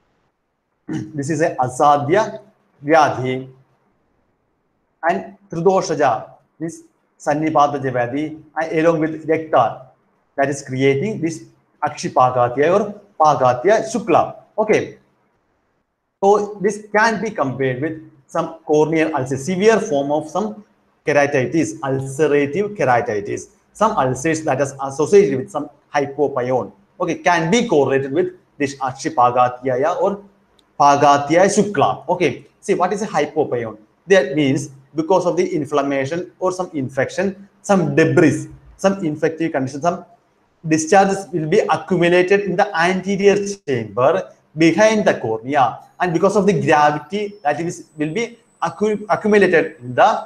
this is a Asadhya Vyadhi, and Tridoshaja, this Sannipata Vyadhi, and along with Rekta, that is creating this Akshipagatya or Pagatya Shukla. Okay, so this can be compared with some corneal ulcer, severe form of some keratitis, ulcerative keratitis. Some ulcers that is associated with some hypopyon. Okay, can be correlated with this Akshipagatya or Pagatya Shukla. Okay, see what is a hypopyon? That means because of the inflammation or some infection, some debris, some infective condition, some discharges will be accumulated in the anterior chamber behind the cornea, and because of the gravity that is will be accu accumulated in the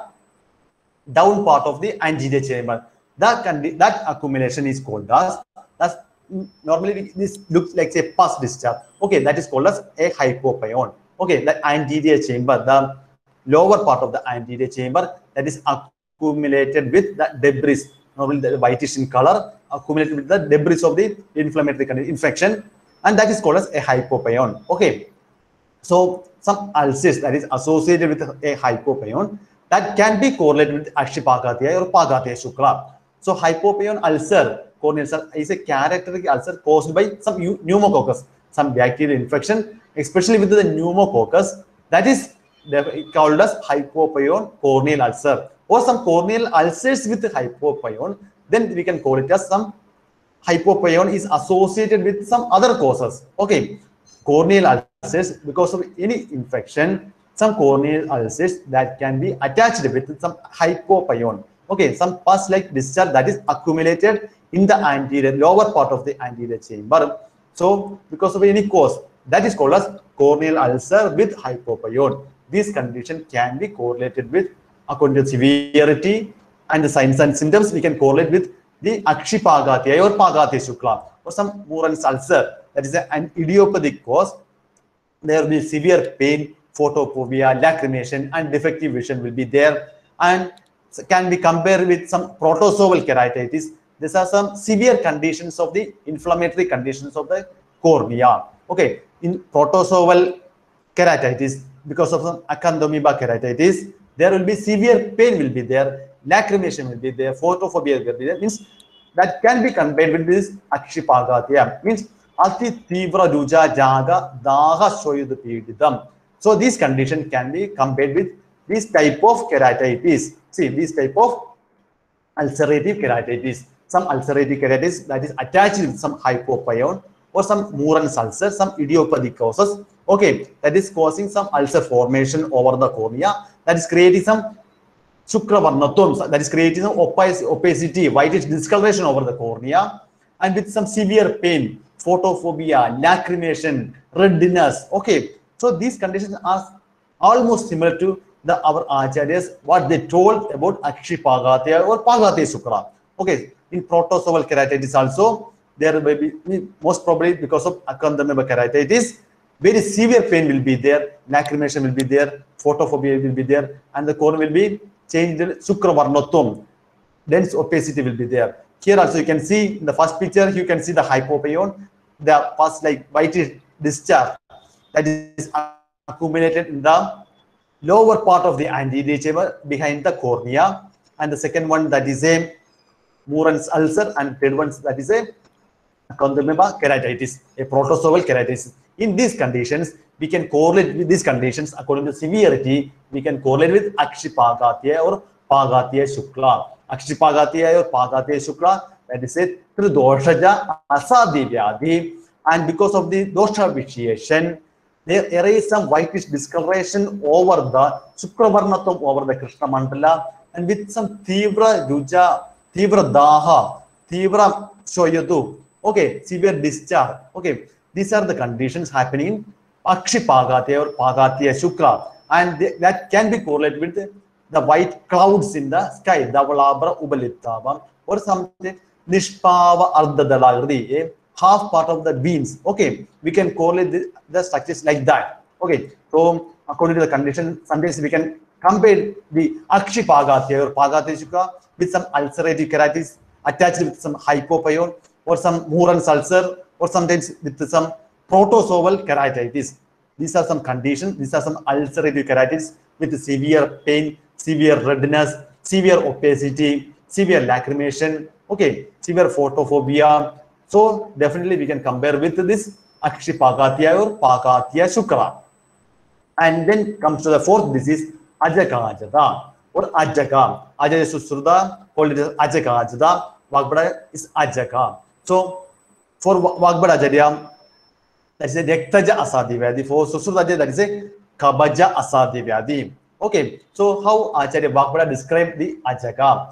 down part of the anterior chamber. That that accumulation is called as, that's normally this looks like a pus discharge. Okay, that is called as a hypopyon. Okay, the anterior chamber, the lower part of the anterior chamber that is accumulated with the debris, normally the whitish in color, accumulated with the debris of the inflammatory infection, and that is called as a hypopyon. Okay, so some ulcers that is associated with a hypopyon that can be correlated with Akshipagatya or Pagatya Shukla. So hypopyon ulcer, corneal ulcer, is a characteristic ulcer caused by some pneumococcus, some bacterial infection, especially with the pneumococcus, that is called as hypopyon corneal ulcer, or some corneal ulcers with hypopyon. Then we can call it as some hypopyon is associated with some other causes. Okay, corneal ulcers because of any infection, some corneal ulcers that can be attached with some hypopyon. Okay, some pus like discharge that is accumulated in the anterior lower part of the anterior chamber. So because of any cause, that is called as corneal ulcer with hypopyon. This condition can be correlated with, according to severity and the signs and symptoms, we can correlate with the Akshipagatya or Pagatya Shukla, or some Moran's ulcer, that is an idiopathic cause. There will be severe pain, photophobia, lacrimation, and defective vision will be there, and can be compared with some protozoal keratitis. These are some severe conditions of the inflammatory conditions of the cornea. Okay, in protozoal keratitis, because of some acanthamoeba keratitis, there will be severe pain will be there, lacrimation will be there, photophobia will be there. Means that can be compared with this Akshipagatya. Means Ati Tivra Ruja Jaga Daha Shoyudu Pididam. So this condition can be compared with this type of keratitis. See, this type of ulcerative keratitis. Some ulcerative keratitis that is attached with some hypopyon, or some Moran's ulcer, some idiopathic causes. Okay, that is causing some ulcer formation over the cornea, that is creating some Shukravarnatum, that is creating some opacity, whitish discoloration over the cornea, and with some severe pain, photophobia, lacrimation, redness. Okay, so these conditions are almost similar to the our acharyas what they told about Akshipagatya or Pagatya Shukla. Okay, in protozoal keratitis also there may be most probably because of acanthamoeba keratitis, very severe pain will be there, lacrimation will be there, photophobia will be there, and the corn will be changed Sukravarnatum. Dense opacity will be there. Here also you can see in the first picture, you can see the hypopyon, the first like whitish discharge that is accumulated in the lower part of the anterior chamber behind the cornea, and the second one that is a Moran's ulcer, and third one that is a acanthamoeba keratitis, a protozoal keratitis. In these conditions, we can correlate with these conditions according to severity. We can correlate with Akshipagatya or Pagatya Shukla. Akshipagatya or Pagatya Shukla, that is a Tridoshaja Asadhi Vyadhi, and because of the dosha vitiation, there is some whitish discoloration over the Sukravarnatum, over the Krishna Mandala, and with some Tivra Ruja, Tivra Daha, Tivra Shoyatu, okay, severe discharge. Okay, these are the conditions happening in Akshipagatya or Pagatya Shukla, and they, that can be correlated with the, the white clouds in the sky, Davalabra Ubalittava, or something Nishpava Ardhadalagrdi, a half part of the beans. Okay, we can correlate the, the structures like that. Okay, so according to the condition, sometimes we can compare the Akshipagatya or Pagatya Shukla with some ulcerative keratitis attached with some hypopyon or some Moran's ulcer, or sometimes with some protozoal keratitis. These are some conditions. These are some ulcerative keratitis with severe pain, severe redness, severe opacity, severe lacrimation, okay, severe photophobia. So definitely we can compare with this Akshipagatya or Pagatya Shukla. And then comes to the fourth disease, Ajakajata or Ajaka. Ajaya Susruda, called it as Ajakajata. Vagbhada is Ajaka. So for Vagbhada, that is a Rektaja Asadhi Vyadhi. For Susrudaja, that is a Kabaja Asadhi Vyadhi. Okay, so how Acharya Vagbhada described the Ajaka?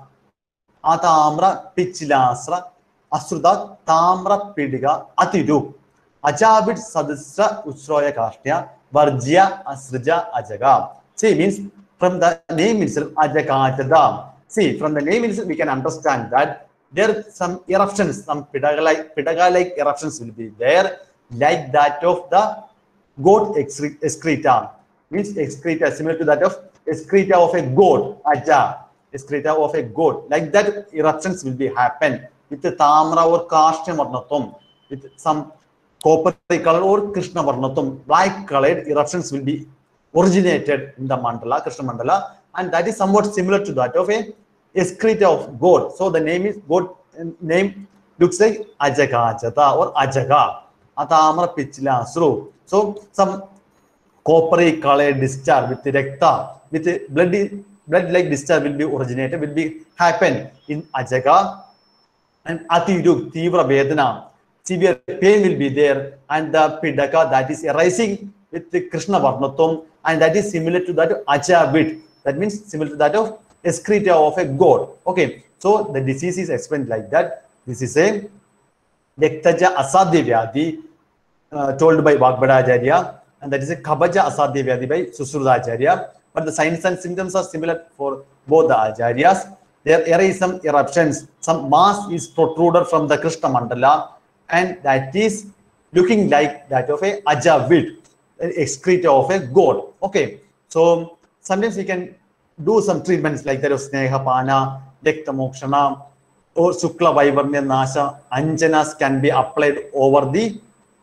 Atamra Pichilasra Asruda Tamra Pidiga Atidu Ajabit Sadisra Usroya Kashtia Varjya Asrija Ajaga. See, means from the name itself, Ajakajada. See, from the name itself, we can understand that there are some eruptions, some pedaga-like pedaga-like eruptions will be there, like that of the goat excreta. Means excreta similar to that of excreta of a goat, aja, excreta of a goat. Like that, eruptions will be happen with the tamra or kashya varnatum, with some copper color or Krishna varnatum, black colored eruptions will be originated in the mandala, Krishna mandala, and that is somewhat similar to that of a excreta of goat. So the name is goat, name looks like Ajakajata or Ajaga. Atamra Pichila Sru. So some coppery colored discharge with the recta, with a bloody blood like discharge will be originated, will be happen in Ajaga, and Atidu Tivra Vedana. Severe pain will be there, and the Pidaka that is arising with the Krishna Varnatum, and that is similar to that of Ajabit. That means similar to that of excreta of a goat. Okay, so the disease is explained like that. This is a Rektaja Asadhi Vyadhi uh, told by Vagbhada Acharya, and that is a Kabaja Asadhi Vyadhi by Susruda Acharya. But the signs and symptoms are similar for both the Acharyas. There are some eruptions, some mass is protruded from the Krishna Mandala, and that is looking like that of a Ajavit, excreta of a goat. Okay, so sometimes we can do some treatments like that of Snehapana, Dektamokshana, or Sukla Vaivarnya Nasha. Anjanas can be applied over the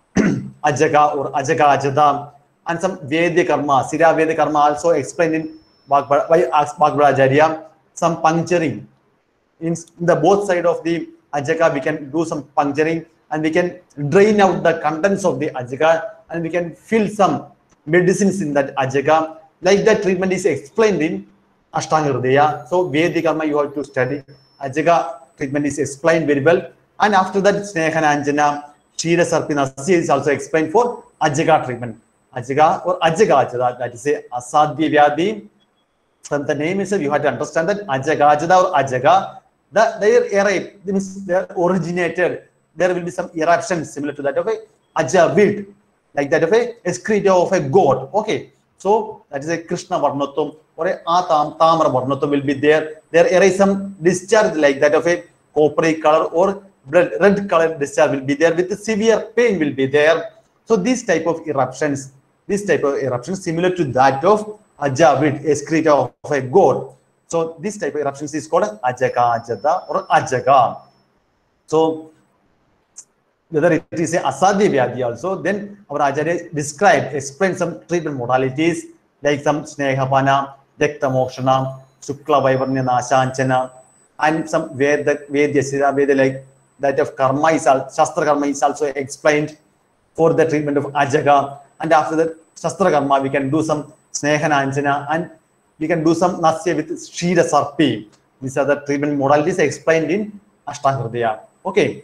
Ajaga or Ajaga Ajada, and some Vedic Karma, Sira Vedic Karma also explained in Vagbhada Acharya. Some puncturing in the both side of the Ajaga, we can do some puncturing, and we can drain out the contents of the Ajaga, and we can fill some medicines in that Ajaga. Like that treatment is explained in Ashtanga Hridaya. So Vedic Karma you have to study. Ajaga treatment is explained very well, and after that Snehananjana, Shira Sarpinasya is also explained for Ajaga treatment. Ajaga or Ajaga Ajada, that is a Asadhi Vyadhi. From the name itself, you have to understand that Ajaga Ajada or Ajaga, the they means they are originated. There will be some eruptions similar to that of a Ajavit, like that of a excreta of a goat. Okay, so that is a Krishna Varnatum or a atam tamara varnatvam will be there. There is some discharge like that of a coppery color or blood red color discharge will be there with severe pain will be there. So these type of eruptions, this type of eruptions similar to that of Ajavit, excreta of a goat. So this type of eruptions is called Ajaka Ajata or Ajaga. So whether it is a Asadhya Vyadhi also, then our Acharya described, explained some treatment modalities like some Snehapana, Dekta Mokshana, Shukla Vaivarnya Nashanchana, and some Veda, Vedya Siddha, Veda like that of Karma is also, Shastra Karma is also explained for the treatment of Ajaga. And after that, Shastra Karma, we can do some Snehananjana and we can do some Nasya with Shira Sarpi. These are the treatment modalities explained in Ashtahridaya. Okay.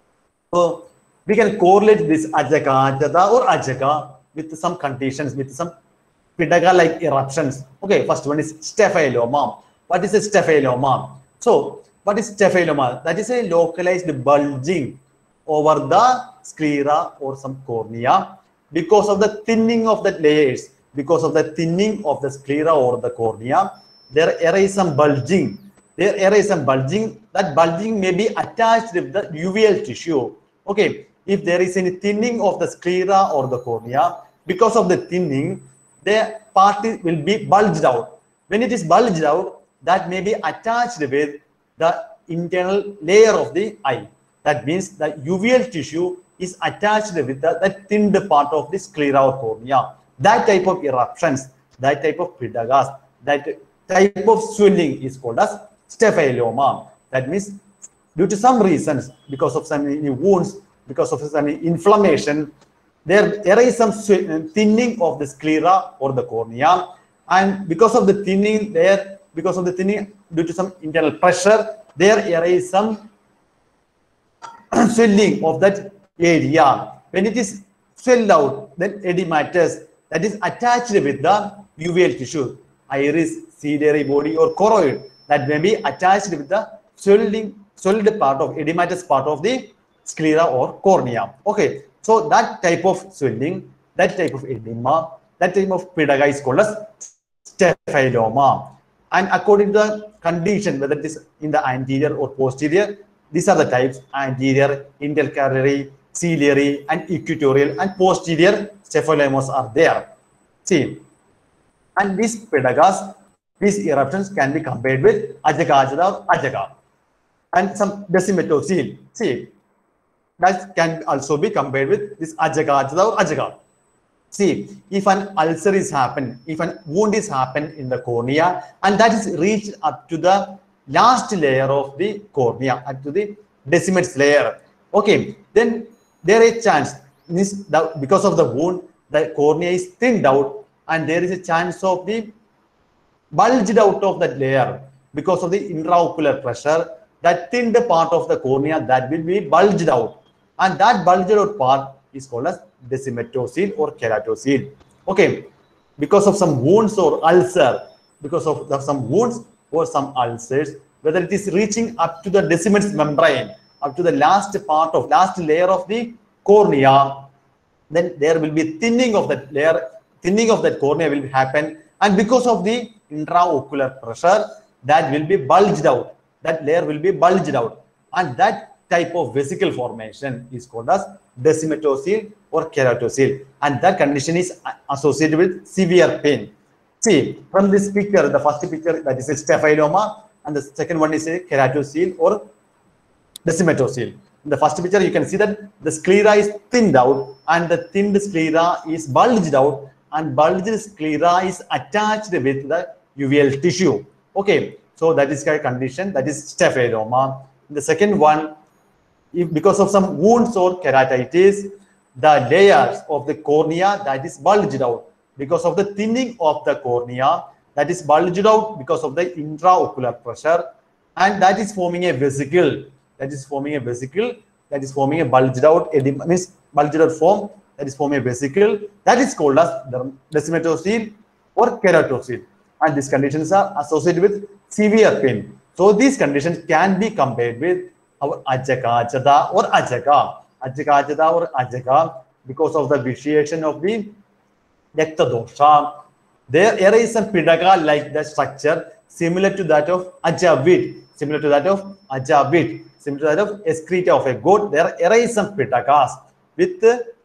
So we can correlate this Ajaka, Ajata or Ajaka with some conditions, with some Pidaga-like eruptions. Okay, first one is Staphyloma. What is a Staphyloma? So, what is Staphyloma? That is a localized bulging over the sclera or some cornea because of the thinning of the layers. Because of the thinning of the sclera or the cornea, there is some bulging. There is some bulging. That bulging may be attached with the uveal tissue. Okay, if there is any thinning of the sclera or the cornea, because of the thinning, the part will be bulged out. When it is bulged out, that may be attached with the internal layer of the eye. That means the uveal tissue is attached with the, the thinned part of the sclera or cornea. That type of eruptions, that type of pidagas, that type of swelling is called as staphyloma. That means due to some reasons, because of some wounds, because of some inflammation, there, there is some thinning of the sclera or the cornea, and because of the thinning there, because of the thinning due to some internal pressure, there is some swelling of that area. When it is swelled out, then edematous, that is attached with the uveal tissue, iris, ciliary body or choroid, that may be attached with the swelling, swelled part of edematous part of the sclera or cornea. Okay, so that type of swelling, that type of edema, that type of pidaga is called as staphyloma. And according to the condition, whether it is in the anterior or posterior, these are the types: anterior, intercalary, ciliary, and equatorial and posterior staphylomas are there. See, and these pidagas, these eruptions can be compared with Ajaka Ajata or Ajaka, and some decimetocele. See, that can also be compared with this Ajaka Ajata or Ajaka. See, if an ulcer is happened, if a wound is happened in the cornea, and that is reached up to the last layer of the cornea, up to the decimates layer, okay, then there is a chance, this, the, because of the wound, the cornea is thinned out, and there is a chance of the bulged out of that layer because of the intraocular pressure. That thinned part of the cornea, that will be bulged out, and that bulged out part is called as decimetocele or keratocele. Okay, because of some wounds or ulcer, because of the, some wounds or some ulcers, whether it is reaching up to the decimates membrane, up to the last part of last layer of the cornea, then there will be thinning of that layer, thinning of that cornea will happen, and because of the intraocular pressure, that will be bulged out, that layer will be bulged out, and that type of vesicle formation is called as decimetocele or keratocele, and that condition is associated with severe pain. See, from this picture, the first picture, that is a staphyloma, and the second one is a keratocele or decimetocele. In the first picture, you can see that the sclera is thinned out, and the thinned sclera is bulged out, and bulged sclera is attached with the uveal tissue. Okay, so that is a condition, that is staphyloma. The second one, if because of some wounds or keratitis, the layers of the cornea, that is bulged out because of the thinning of the cornea, that is bulged out because of the intraocular pressure, and that is forming a vesicle, that is forming a vesicle, that is forming a bulged out edema, means bulged out form, that is forming a vesicle, that is called as decimetocele or keratocele, and these conditions are associated with severe pain. So these conditions can be compared with our Ajaka Ajata or Ajaka, Ajaka Ajata or Ajaka, because of the vitiation of the Yakta dosha, There erase some pidaga like the structure similar to that of Ajavit, similar to that of Ajavit, similar to that of excreta of a goat. There erase some pidagas with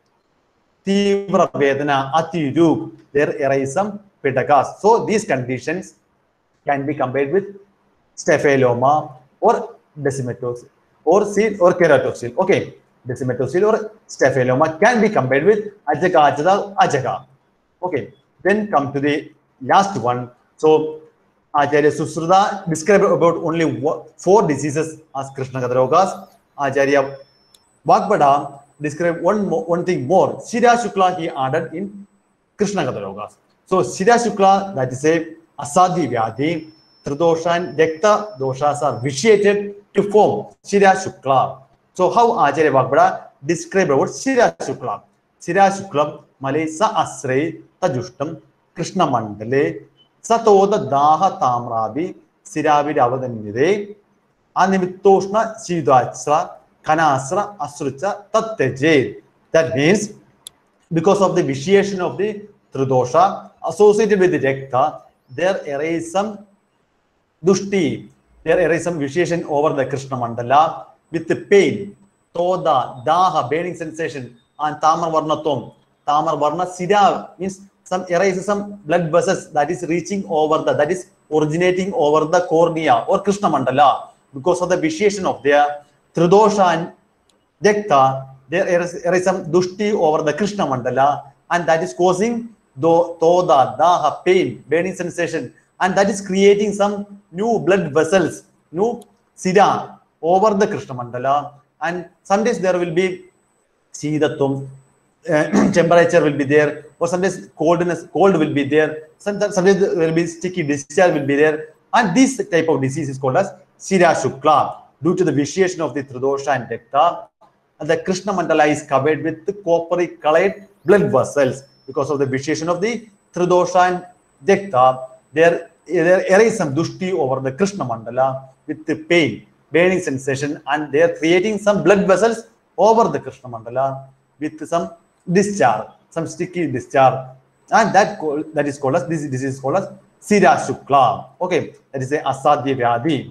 Tivra Vedana, Atiruk. There erase some pidagas. So these conditions can be compared with Staphylococcus or Descemetocele or seal or Keratocele. Okay, Descemetocele or Staphylococcus can be compared with Ajaga, Ajaga, Ajaga. Okay, then come to the last one. So Acharya Susruta described about only four diseases as Krishnagata Rogas. Acharya Vagbhada described one more, one thing more. Shira Shukla he added in Krishnagata Rogas. So Shira Shukla, that is a Asadhi Vyadhi, Tridosha and Dekta doshas are vitiated to form Shira Shukla. So how Acharya Vagbhada described about Shira Shukla? Shira Shukla Male Sa Asray Tajushtam Krishna Mandale Satoda Daha Tamrabi Siravid Avadanide Animitoshna Shidachra Kanasra Asrucha Tatteje. That means because of the vitiation of the Tridosha associated with the Dekta, there is some Dushti, there is some vitiation over the Krishna Mandala with the pain, Toda, Daha, burning sensation, and Tamar Varnatom. Tamar Varna Sida means some erases some blood vessels that is reaching over the, that is originating over the cornea or Krishna Mandala. Because of the vitiation of their Tridosha and Dekta, there is, there is some Dushti over the Krishna Mandala, and that is causing do, Toda, Daha, pain, burning sensation, and that is creating some new blood vessels, new Sida over the Krishna Mandala, and sometimes there will be Sidatum, uh, temperature will be there, or sometimes coldness, cold will be there, sometimes, sometimes there will be sticky discharge will be there, and this type of disease is called as Shira Shukla. Due to the vitiation of the Tridosha and Dekta, and the Krishna Mandala is covered with the coppery colored blood vessels. Because of the vitiation of the Tridosha and Dekta, there, there is some Dushti over the Krishna Mandala with the pain, burning sensation, and they are creating some blood vessels over the Krishna Mandala with some discharge, some sticky discharge, and that that is called as this disease is called as Shira Shukla. Okay, that is a Asadhya Vyadhi,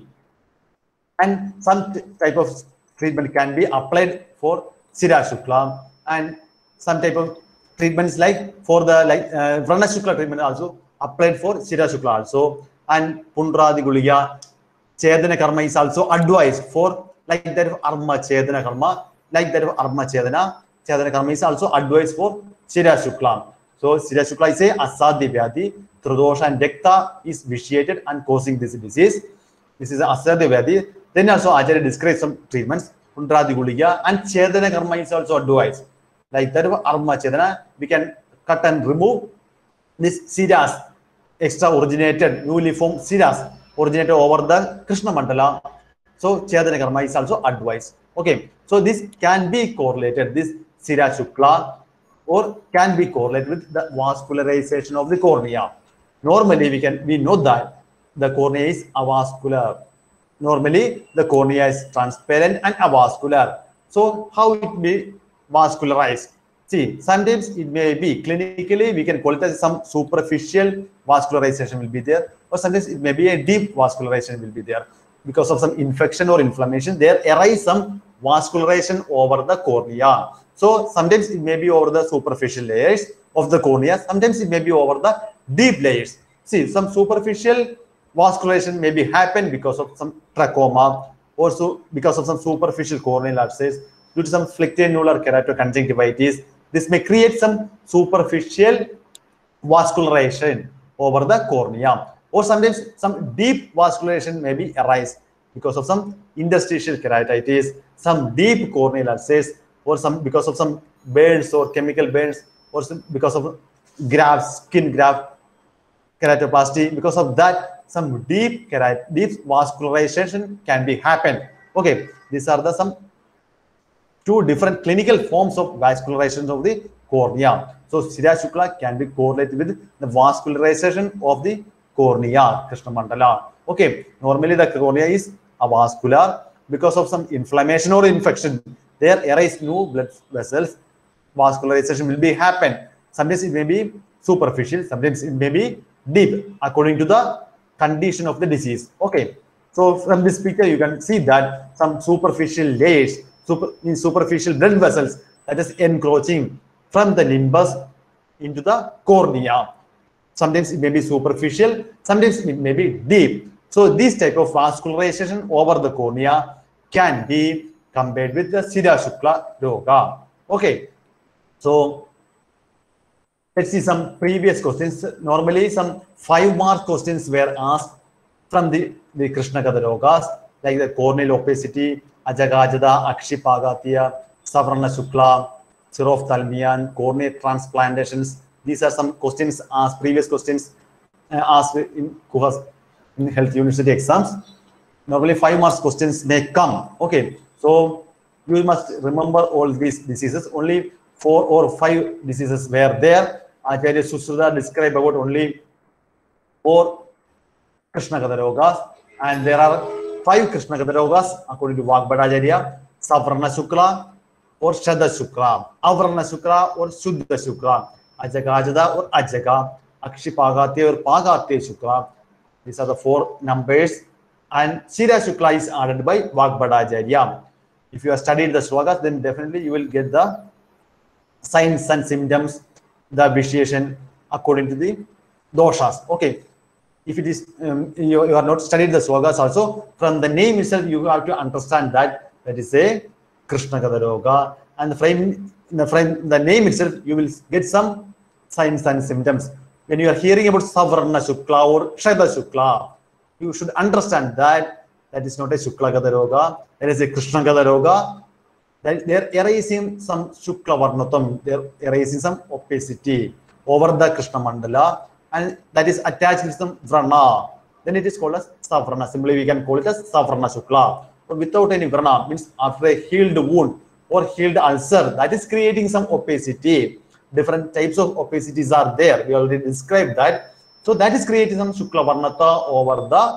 and some type of treatment can be applied for Shira Shukla, and some type of treatments like for the like uh, Vrana Shukla treatment also applied for Shira Shukla also, and Pundradi Guliya Chedana Karma is also advised for like that of Arma Chedana Karma, like that of Arma Chedana. Chedana Karma is also advised for Shira Shukla. So Shira Shukla is a Asadhya Vyadhi, Tridosha and Dekta is vitiated and causing this disease. This is a Asadhya Vyadhi. Then also Acharya describes some treatments, Pundradi Guliya, and Chedana Karma is also advised. Like that of Arma Chedana, we can cut and remove this Siras, extra originated, newly formed Siras originated over the Krishna Mandala. So Chedana Karma is also advised. Okay, so this can be correlated, this Shira Shukla, or can be correlated with the vascularization of the cornea. Normally, we can we know that the cornea is avascular. Normally, the cornea is transparent and avascular. So how it be vascularized? See, sometimes it may be clinically, we can call it as some superficial vascularization will be there, or sometimes it may be a deep vascularization will be there. Because of some infection or inflammation, there arise some vascularization over the cornea. So sometimes it may be over the superficial layers of the cornea, sometimes it may be over the deep layers. See, some superficial vascularization may be happen because of some trachoma, also because of some superficial corneal abscess, due to some flictanular keratoconjunctivitis. This may create some superficial vascularization over the cornea, or sometimes some deep vascularization may be arise because of some interstitial keratitis, some deep corneal abscess, or some because of some burns or chemical burns, or some because of grafts, skin graft keratoplasty. Because of that, some deep kerat deep vascularization can be happen. Okay, these are the some two different clinical forms of vascularization of the cornea. So Shira Shukla can be correlated with the vascularization of the cornea, Krishna Mandala. Okay, normally the cornea is avascular because of some inflammation or infection. There arise new blood vessels, vascularization will be happen. Sometimes it may be superficial, sometimes it may be deep, according to the condition of the disease. Okay, so from this picture you can see that some superficial layers, super, in superficial blood vessels that is encroaching from the limbus into the cornea. Sometimes it may be superficial, sometimes it may be deep. So this type of vascularization over the cornea can be compared with the Sira Shukla Roga. Okay, so let's see some previous questions. Normally some five mark questions were asked from the, the Krishnagata Rogas, like the corneal opacity, Ajagajada, Akshipagatia, Savarna Shukla, Xerophthalmia, corneal transplantations. These are some questions asked, previous questions uh, asked in Kuhas in health university exams. Normally five marks questions may come. Okay, so you must remember all these diseases. Only four or five diseases were there. Acharya Susruta described about only four Krishnagata Rogas, and there are five Krishnagata Rogas according to Vagbhadacharya: Savarna Shukla or Shada Shukla, Avarna Shukla or Shuddha Shukla, Ajagajada or Ajaga, Akshipagate or Pagate Shukla. These are the four numbers, and Sira Shukla is added by Vagbhadacharya. If you have studied the slokas, then definitely you will get the signs and symptoms, the vitiation according to the doshas. Okay, if it is um, you, you are not studied the slokas also, from the name itself you have to understand that that is a Krishnagata Roga, and the frame, the frame, the name itself you will get some signs and symptoms. When you are hearing about Savarna Shukla or Shada Shukla, you should understand that that is not a Shuklagata Roga, that is a Krishnagata Roga. That they are erasing some Shukla Varnatam, they are erasing some opacity over the Krishna Mandala, and that is attached with some Vrana. Then it is called as Savarna. Simply we can call it as Savarna Shukla. But without any Vrana, means after a healed wound or healed ulcer, that is creating some opacity. Different types of opacities are there. We already described that. So that is creating some Shukla Varnata over the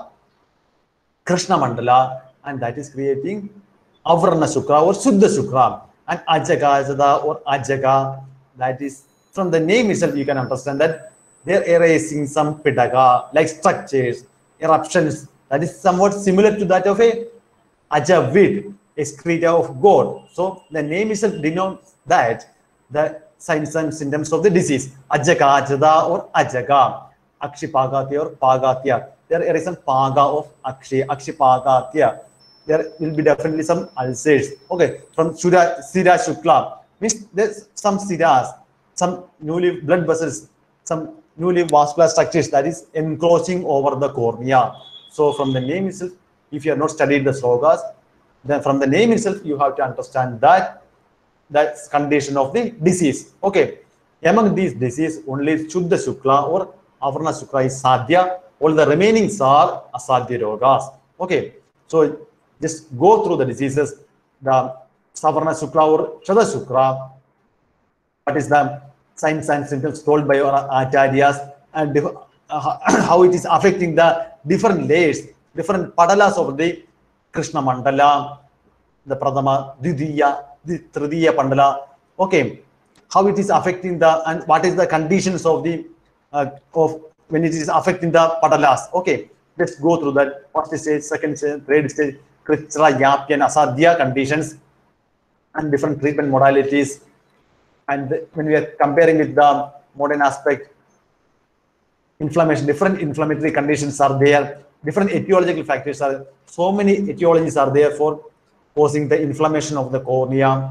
Krishna Mandala, and that is creating Avarna Shukla or Shuddha Shukla. And Ajagajada or Ajaga, that is from the name itself you can understand that they are erasing some Pidaga, like structures, eruptions, that is somewhat similar to that of a Ajavid, excreta of God. So the name itself denotes that the signs and symptoms of the disease. Ajagajada or Ajaga, Akshipagatia or Pagatya. There is some Paga of Akshi, Akshipagatya. There will be definitely some ulcers. Okay, from Sura, Sira Shukla, means there's some Siras, some newly blood vessels, some newly vascular structures that is encroaching over the cornea. So from the name itself, if you have not studied the slokas, then from the name itself, you have to understand that that's condition of the disease. Okay, among these diseases, only Shuddha Shukla or Avarna Shukla is Sadhya. All the remaining are Asadhya Rogas. Okay, so just go through the diseases, the Savarna Shukla or Shada Shukla. What is the signs and symptoms told by our acharyas, and uh, how it is affecting the different layers, different padalas of the Krishna Mandala, the Pradama, Dvidiya, the Tridiya Pandala. Okay, how it is affecting the, and what is the conditions of the uh, of when it is affecting the padalas. Okay, let's go through that. First stage, second stage, third stage, Kritra, Yapya, and Asadhya conditions, and different treatment modalities. And when we are comparing with the modern aspect, inflammation, different inflammatory conditions are there, different etiological factors are, so many etiologies are there for causing the inflammation of the cornea,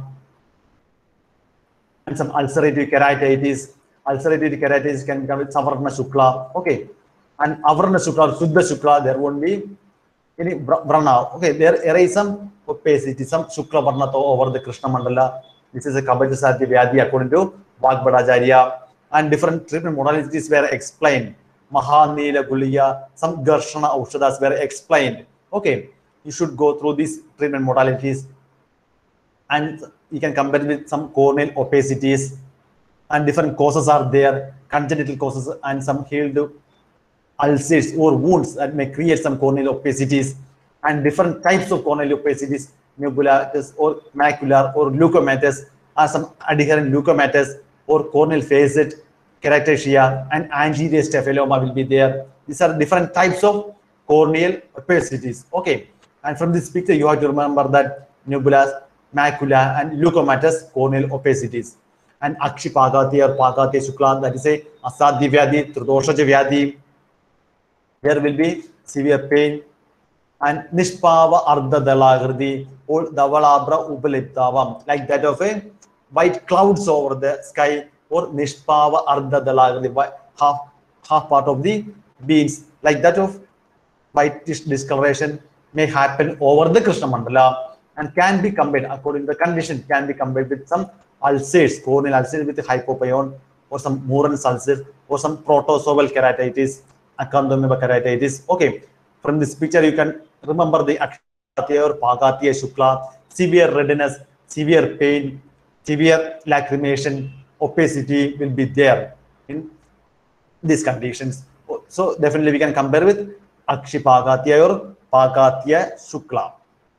and some ulcerative keratitis. Ulcerative keratitis can become with Savarna Shukla. Okay, and Avarna Shukla or Shuddha Shukla, there won't be any Vrana. Okay, there is some opacity, some Shukla Varnata over the Krishna Mandala. This is a Kabbaja Vyadhi according to Vagbhadacharya, and different treatment modalities were explained. Mahanila Guliya, some Garshana Aushadas were explained. Okay, you should go through these treatment modalities, and you can compare with some corneal opacities, and different causes are there, congenital causes and some healed ulcers or wounds that may create some corneal opacities, and different types of corneal opacities, nucleatus or macular or leukomatous, or some adherent leukomatous or corneal facet keratosia, and anterior staphyloma will be there. These are different types of corneal opacities. Okay, and from this picture you have to remember that nubulas, macula, and leukomatous corneal opacities. And akshipagati or pagati shukla, that is a asadhi vyadhi, tridoshaja vyadhi, there will be severe pain. And nishpava ardha dalagrdi or davalabra upaliptavam, like that of a white clouds over the sky, or nishpava ardha dalagrdi, half half part of the beams, like that of whitish discoloration may happen over the Krishna Mandala and can be combined according to the condition, can be combined with some ulcers, corneal ulcers with hypopyon, or some Moran's ulcers, or some protozoal keratitis, acanthomoeba keratitis. Okay, from this picture you can remember the akshipagati or pagati shukla, severe redness, severe pain, severe lacrimation, opacity will be there in these conditions. So definitely we can compare with akshipagati or pagati shukla.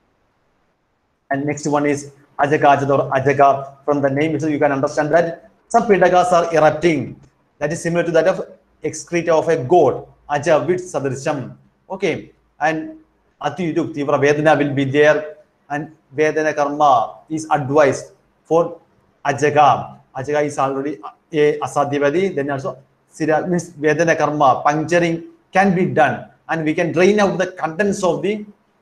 And next one is ajagajada or ajaga. From the name itself you can understand that some pidagas are erupting. That is similar to that of excreta of a goat. Aja with sadrisham. Okay, and atiyuduk tivra vedana will be there, and vedana karma is advised for ajaga. Ajaga is already a asadhyavadi. Then also sira means vedana karma, puncturing can be done, and we can drain out the contents of the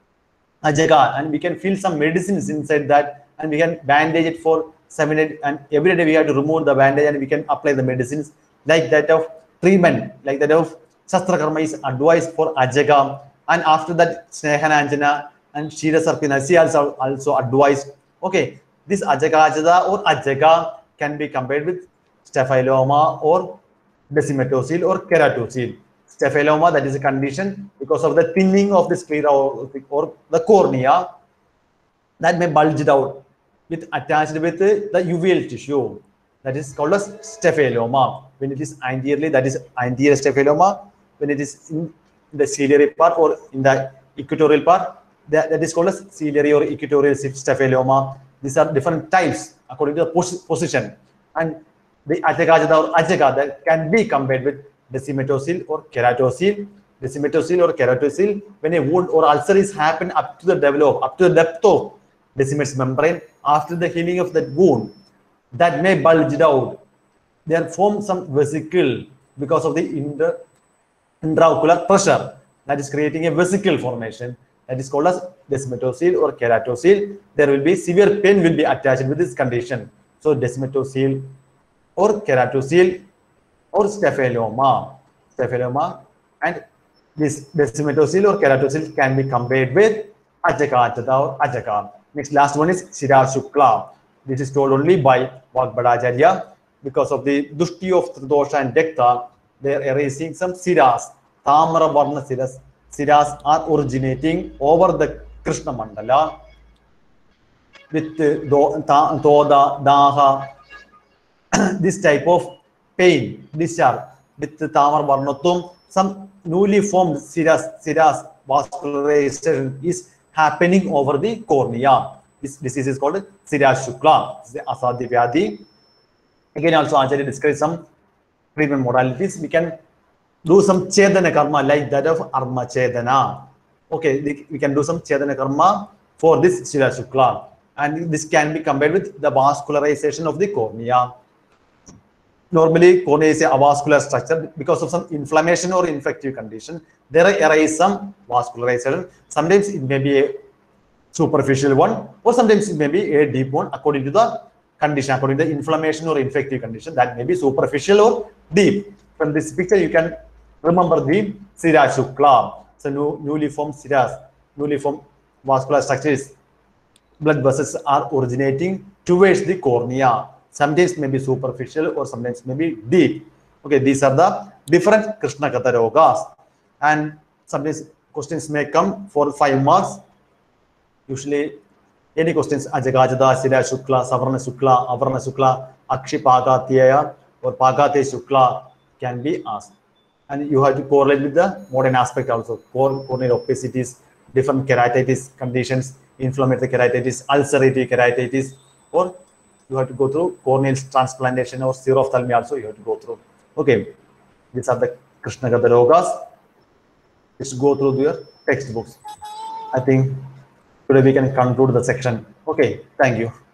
ajaga, and we can feel some medicines inside that, and we can bandage it for seven eight, and every day we have to remove the bandage and we can apply the medicines, like that of treatment, like that of shastra karma is advised for ajaga. And after that snehananjana and shira sarpinasi also also advised. Okay, this ajagajada or ajaga can be compared with staphyloma or decimatosil or keratosil. Staphyloma, that is a condition because of the thinning of the sclera or, or the cornea that may bulge out with attached with the uveal tissue. That is called as staphyloma. When it is anteriorly, that is anterior staphyloma. When it is in the ciliary part or in the equatorial part, that, that is called as ciliary or equatorial staphyloma. These are different types according to the pos position. And the ajagajada or ajaga that can be compared with decimatosil or keratosil. Decimatosil or keratosil, when a wound or ulcer is happened up to the develop, up to the depth of decimus membrane, after the healing of that wound, that may bulge out. There form some vesicle because of the inter intraocular pressure that is creating a vesicle formation, that is called as decimatosil or keratosil. There will be severe pain will be attached with this condition. So decimatosil or keratosil or staphyloma, staphyloma, and this decimatosil or keratosil can be compared with ajagajada or ajaga. Next, last one is shira shukla. This is told only by Vagbhadacharya. Because of the dushti of Tridosha and Dekta, they are erasing some siras. Tamara varna siras. Siras are originating over the Krishna Mandala with Toda, Daha, this type of pain, discharge with Tamar Varnatum. Some newly formed siras, siras vascularization is happening over the cornea. This disease is called Shira Shukla. This is the Asadhi Vyadhi. Again, also Acharya describes some treatment modalities. We can do some Chedana karma like that of Arma Chedana. Okay, we can do some Chedana karma for this Shira Shukla. And this can be compared with the vascularization of the cornea. Normally, cornea is a avascular structure because of some inflammation or infective condition. There is some vascularization. Sometimes it may be a superficial one, or sometimes it may be a deep one according to the condition, according to the inflammation or infective condition. That may be superficial or deep. From this picture, you can remember the Shira Shukla. So new, newly formed siras, newly formed vascular structures, blood vessels are originating towards the cornea. Sometimes may be superficial or sometimes may be deep. Okay, these are the different Krishna Katha rogas. And sometimes questions may come for five marks. Usually, any questions, Ajagajada, Shira Shukla, Savarna Shukla, Avarna Shukla, Akshipagatyaya, or Pagate Shukla can be asked. And you have to correlate with the modern aspect also, corneal opacities, different keratitis conditions, inflammatory keratitis, ulcerative keratitis, or you have to go through corneal transplantation or xerophthalmia also you have to go through. Okay, these are the Krishna Katha Rogas. Let's go through your textbooks. I think today we can conclude the section. Okay, thank you.